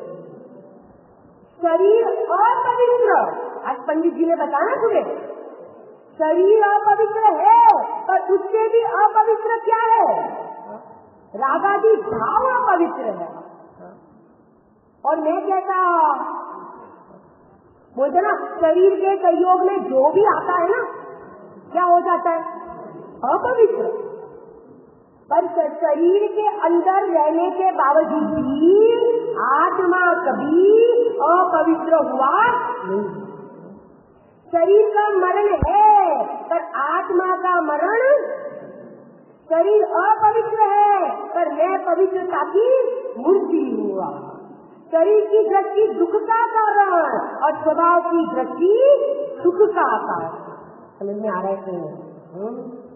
शरीर अपवित्र। आज पंडित जी ने बताया तुम्हें शरीर अपवित्र है, पर उससे भी अपवित्र क्या है? रागादि भाव अपवित्र है। और मैं कहता बोलते ना शरीर के संयोग में जो भी आता है ना क्या हो जाता है? अपवित्र। पर शरीर के अंदर रहने के बावजूद भी आत्मा कभी अपवित्र हुआ नहीं। शरीर का मरण है पर आत्मा का मरण। शरीर अपवित्र है पर मैं पवित्रता की मूर्ति हुआ। शरीर की दृष्टि दुख का कारण और स्वभाव की दृष्टि सुख का कारण। समझ में आ रहा है कि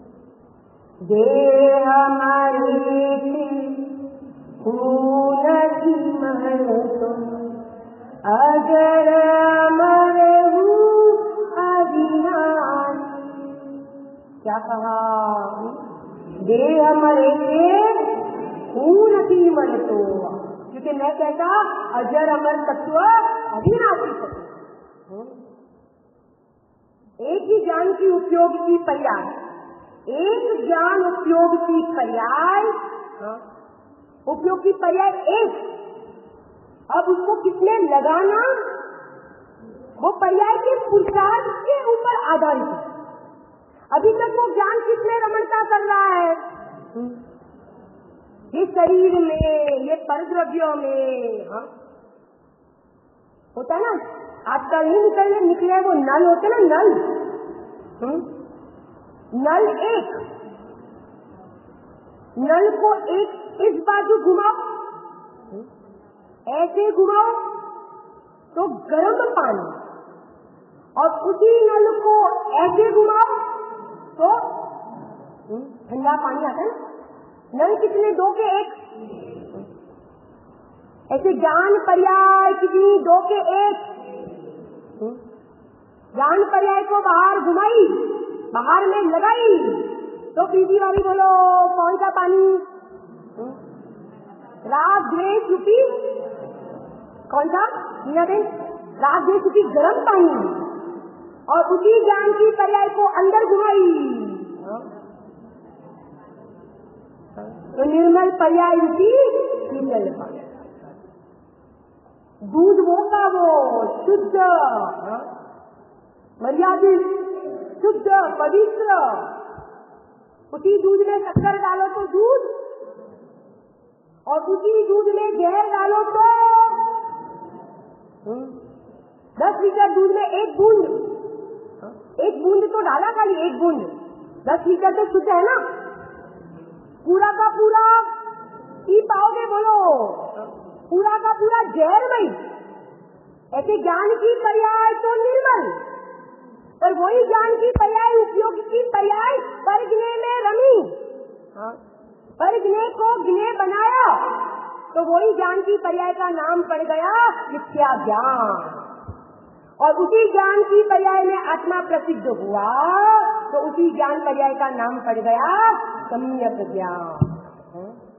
देह मरे खून की महल तुम अगर मरहू अविनाशी। क्या कहा? देह मरे खून की महल तो, क्योंकि मैं कहता अजर अमर तत्व अविनाशी तत्व। एक ही ज्ञान की उपयोग की पर्याय, एक ज्ञान उपयोग की पर्याय, उपयोग की पर्याय एक। अब उसको किसने लगाना वो पर्याय के पुरुषार्थ के ऊपर आधारित है। अभी तक वो ज्ञान किसने रमणता कर रहा है? ये शरीर में, ये परद्रव्यों में। होता है ना आजकल ही निकले वो नल होते ना, नल। नल एक, नल को एक इस बाजू घुमाओ, ऐसे घुमाओ तो गर्म पानी, और उसी नल को ऐसे घुमाओ तो ठंडा पानी आता है। नल कितने? 2 के 1। ऐसे ज्ञान पर्याय कितनी? 2 के 1। ज्ञान पर्याय को बाहर घुमाई, बाहर में लगाई तो पीजी वाली बोलो कौन सा पानी? राग द्वेष रूपी कौन सा? राग द्वेष रूपी गर्म पानी। और उसी ज्ञान की पर्याय को अंदर घुमाई तो निर्मल पर्याय रूपी शीतल पानी। दूध वो का वो शुद्ध मर्यादित शुद्ध पवित्र। उसी दूध में शक्कर डालो तो दूध, और उसी दूध में जहर डालो तो 10 लीटर दूध में एक बूंद तो डाला, खाली एक बूंद। 10 लीटर तो शुद्ध है ना? पूरा का पूरा पी पाओगे? बोलो पूरा का पूरा जहरमय। ऐसे ज्ञान की पर्याय तो निर्मल, पर वही ज्ञान की पर्याय उपयोग की पर्याय परज्ञे में रमी। परज्ञे को ज्ञेय बनाया तो वही ज्ञान की पर्याय का नाम पड़ गया मिथ्या ज्ञान। और उसी ज्ञान की पर्याय में आत्मा प्रसिद्ध हुआ तो उसी ज्ञान पर्याय का नाम पड़ गया सम्यक ज्ञान।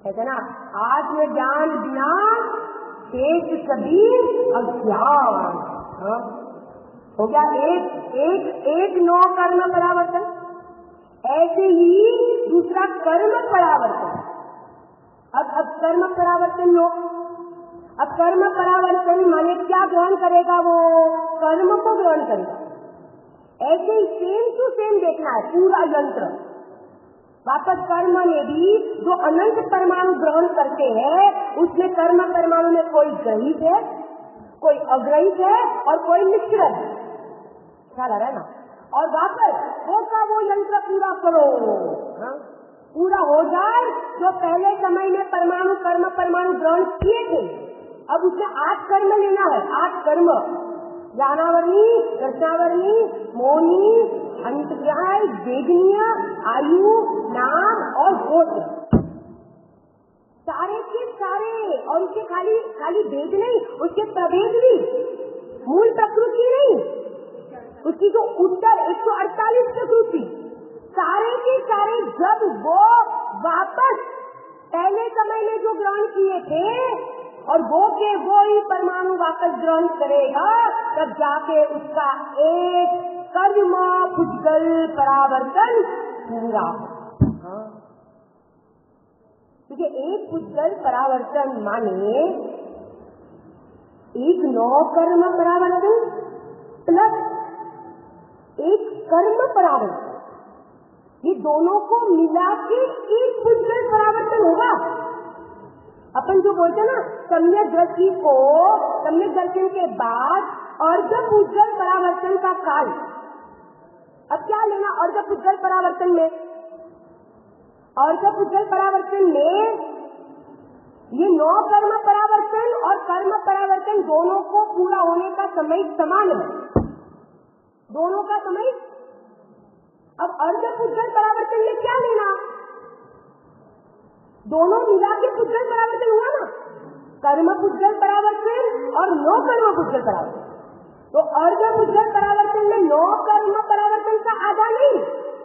कहते ना, आत्मज्ञान बिना शेष सभी अज्ञान। हो गया एक नौ कर्म परावर्तन। ऐसे ही दूसरा कर्म परावर्तन। अब कर्म परावर्तन लो। अब कर्म परावर्तन माने क्या ग्रहण करेगा? वो कर्म को ग्रहण करेगा। ऐसे ही सेम टू सेम देखना है पूरा यंत्र। वापस कर्म में भी जो अनंत परमाणु ग्रहण करते हैं, उसमें कर्म परमाणु में कोई ग्रहित है, कोई अग्रहित है और कोई मिश्रित है। ख्याल आ रहा है ना? और वापस वो का वो यंत्र पूरा करो। पूरा हो जाए जो पहले समय में परमाणु कर्म परमाणु ग्रहण किए थे, अब उसमें 8 कर्म लेना है। 8 कर्म, ज्ञानावरणी, कृष्णावरणी, मोनी, अंतग्राह, वेदनीय, आयु, नाम और गोत्र, सारे के सारे। और उसके खाली भेद नहीं, उसके प्रभेद भी, मूल प्रकृति नहीं, उसकी जो उत्तर 148 प्रकृति, सारे के सारे जब वो वापस पहले समय में जो ग्रहण किए थे और वो के वो ही परमाणु वापस ग्रहण करेगा, तब जाके उसका एक कर्म पुद्गल परावर्तन पूरा। क्योंकि एक पुद्गल परावर्तन माने एक 9 कर्म परावर्तन प्लस एक कर्म परावर्तन, ये दोनों को मिला के एक पुद्गल परावर्तन होगा। अपन जो बोलते हैं ना, सम्यक दृष्टि को, सम्यक दर्शन के बाद अर्ध पुद्गल परावर्तन का काल। अब क्या लेना अर्ध पुद्गल परावर्तन में? अर्ध पुद्गल परावर्तन में ये 9 कर्म परावर्तन और कर्म परावर्तन दोनों को पूरा होने का समय समान है, दोनों का समय। अब अर्ध पुद्गल परावर्तन में क्या लेना? दोनों मिला के पुद्गल परावर्तन हुआ ना, कर्म पुद्गल परावर्तन और 9 कर्म पुद्गल परावर्तन। तो अर्ध पुद्गल परावर्तन में 9 कर्म परावर्तन का आधा नहीं,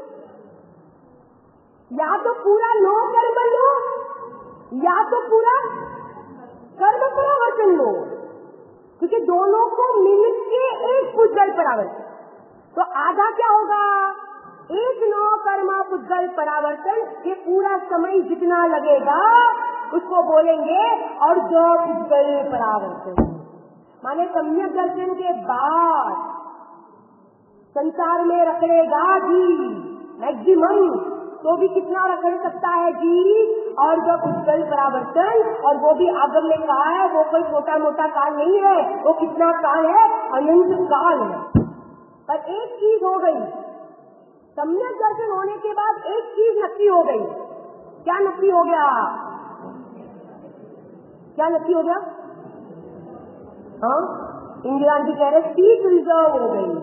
या तो पूरा 9 कर्म लो या तो पूरा कर्म परावर्तन लो, क्योंकि दोनों को मिलके एक पुद्गल परावर्तन। तो आधा क्या होगा? एक 9 कर्म पुद्गल परावर्तन। ये पूरा समय जितना लगेगा उसको बोलेंगे और जो पुद्गल परावर्तन, माने सम्यक दर्शन के बाद संसार में रखड़ेगा जी मैक्सिमम, तो भी कितना रखड़ सकता है जी? और जो पुद्गल परावर्तन, और वो भी आगम ने कहा है वो कोई छोटा मोटा काल नहीं है, वो कितना काल है? अनंत काल है। पर एक चीज हो गई, सम्यक दर्शन होने के बाद एक चीज नक्की हो गई। क्या नक्की हो गया? क्या नक्की हो गया? हाँ, इंदिरा जी कह रहे सीट रिजर्व हो गई,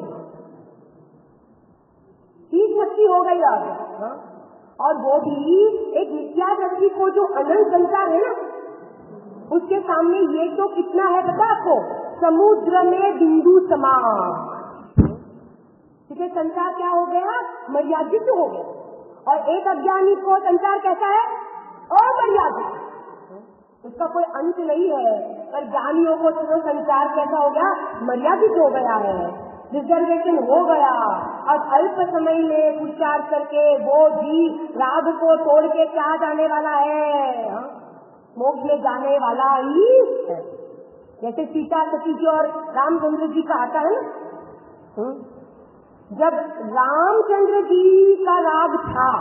सीट नक्की हो गई अब। हाँ? और वो भी एक मिथ्या दृष्टि को जो अनंत संसार है ना, उसके सामने ये तो कितना है पता आपको? समुद्र में बिंदु समान। क्योंकि संसार क्या हो गया? मर्यादित हो गया। और एक अज्ञानी को संसार कैसा है? अमर्यादित, उसका कोई अंत नहीं है। पर ज्ञानियों को तो संसार कैसा हो गया? मर्यादित हो गया है, रिजर्वेशन हो गया। अब अल्प समय में पुरुषार्थ करके वो जी राग को तोड़ के क्या जाने वाला है? मोक्ष में जाने वाला ही है। जैसे सीता सती जी और रामचंद्र जी का आता है ना, जब रामचंद्र जी का राग था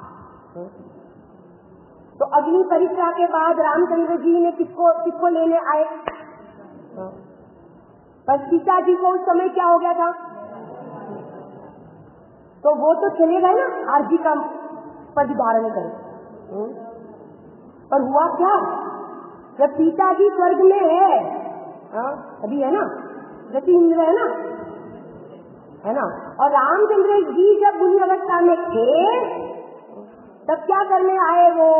तो अग्नि परीक्षा के बाद रामचंद्र जी ने किसको लेने आए? पर सीता जी को उस समय क्या हो गया था? तो वो तो चले गए ना आरजी का पद धारण करे। पर हुआ क्या? जब सीता जी स्वर्ग में है, अभी है ना, जैसे इंद्र है ना, और रामचंद्र जी जब बुरी अवस्था में थे तब क्या करने आए वो?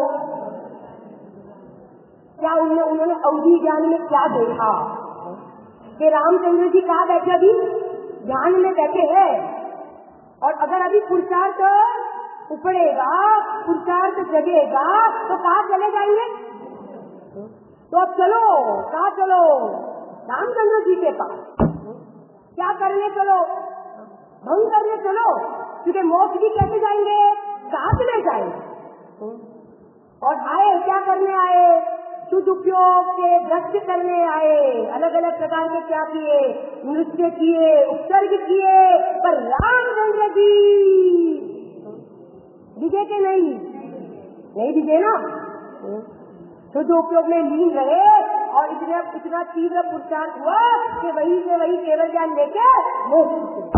क्या उन्होंने अवधि ज्ञान में क्या देखा कि रामचंद्र जी कहाँ बैठे? अभी ध्यान में बैठे हैं। और अगर अभी पुरुषार्थ उपड़ेगा, पुरुषार्थ जगेगा तो कहाँ चले जाएंगे? तो अब चलो, कहाँ चलो? रामचंद्र जी के पास। क्या करने चलो? भंग करने चलो, क्योंकि मोक्ष भी कैसे जाएंगे? कहाँ चले जाएंगे? और आए क्या करने आए? शुद्ध उपयोग से भ्रष्ट करने आए। अलग अलग प्रकार के क्या किए? नृत्य किए, उत्सर्ग किए, पर रामचंद्र जी दिखे के नहीं दिखे ना। शुद्ध उपयोग में लीन रहे और इतना तीव्र पुरुषार्थ हुआ कि वही से वही केवल ज्ञान लेके मोक्ष।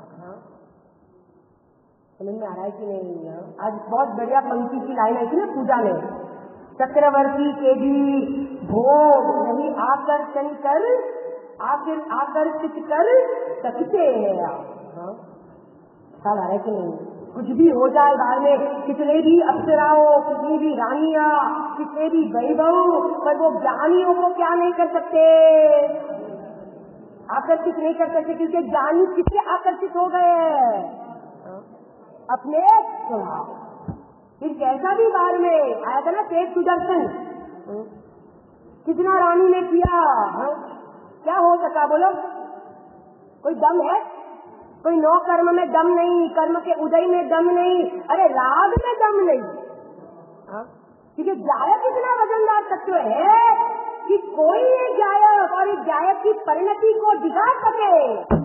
समझ में आ रहा है कि नहीं? आज बहुत बढ़िया पंक्ति की लाइन आई थी ना पूजा में, चक्रवर्ती के भी भोग नहीं आकर्षण कर, आकर्षित कर सकते हैं आप। ख्याल आ रहा है कि नहीं? कुछ भी हो जाए बाद में, कितने भी अप्सराओं, कितनी भी रानियां, कितने भी वैभव, पर वो ज्ञानियों को क्या नहीं कर सकते? आकर्षित नहीं कर सकते, क्योंकि ज्ञानी किससे आकर्षित हो गए? अपने स्वभाव। फिर कैसा भी बार में आया था ना तेज सुदर्शन, कितना रानी ने किया, क्या हो सका बोलो? कोई दम है? कोई नौ कर्म में दम नहीं, कर्म के उदय में दम नहीं, अरे राग में दम नहीं। क्योंकि गायक इतना वजनदार तत्व है कि कोई एक गायक और एक गायक की परिणति को दिखा सके,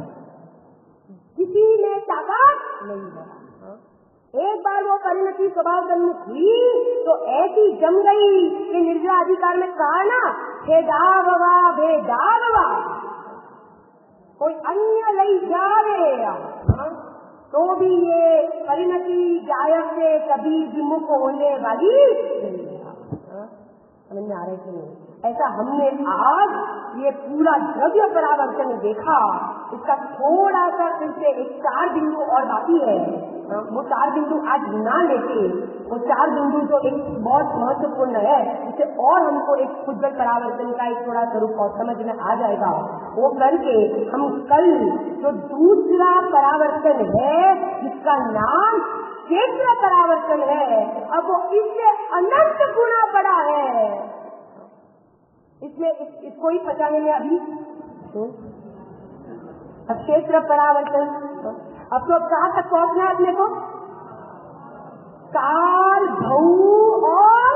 किसी में ताकत नहीं है। एक बार वो परिणति स्वभाव जन्मुख हुई तो ऐसी जम गई कि निर्जला अधिकार में कहा ना, भेदाववा भेदाववा, कोई अन्य ले जावे तो भी ये परिणति गायक से कभी विमुख होने वाली नहीं। समझ में आ रहे कि नहीं? ऐसा हमने आज ये पूरा द्रव्य परावर्तन देखा। इसका थोड़ा सा फिर से एक 4 बिंदु और बाकी है। वो 4 बिंदु आज ना लेके, वो 4 बिंदु जो एक बहुत महत्वपूर्ण है, इसे और हमको एक फुटबॉल परावर्तन का एक थोड़ा स्वरूप और समझ में आ जाएगा। वो करके हम कल जो दूसरा परावर्तन है जिसका नाम क्षेत्र परावर्तन है, अब वो इससे अनंत गुना बड़ा है। इसमें इसको ही पचाने में अभी क्षेत्र परावर्तन। अब तो कहाँ तक पहुंचना है अपने को? काल, भऊ और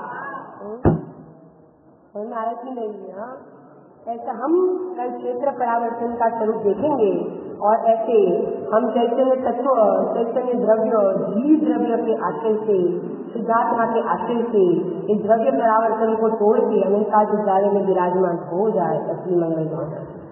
नारद ही नहीं है। ऐसा हम कल क्षेत्र परावर्तन का स्वरूप देखेंगे और ऐसे हम चैतन्य तत्व, चैतन्य द्रव्य, जीव द्रव्य के आश्रय से, शुद्धात्मा के आश्रय से इस द्रव्य परावर्तन को तोड़ के अनंता विद्यालय में विराजमान हो जाए। असली मंगल।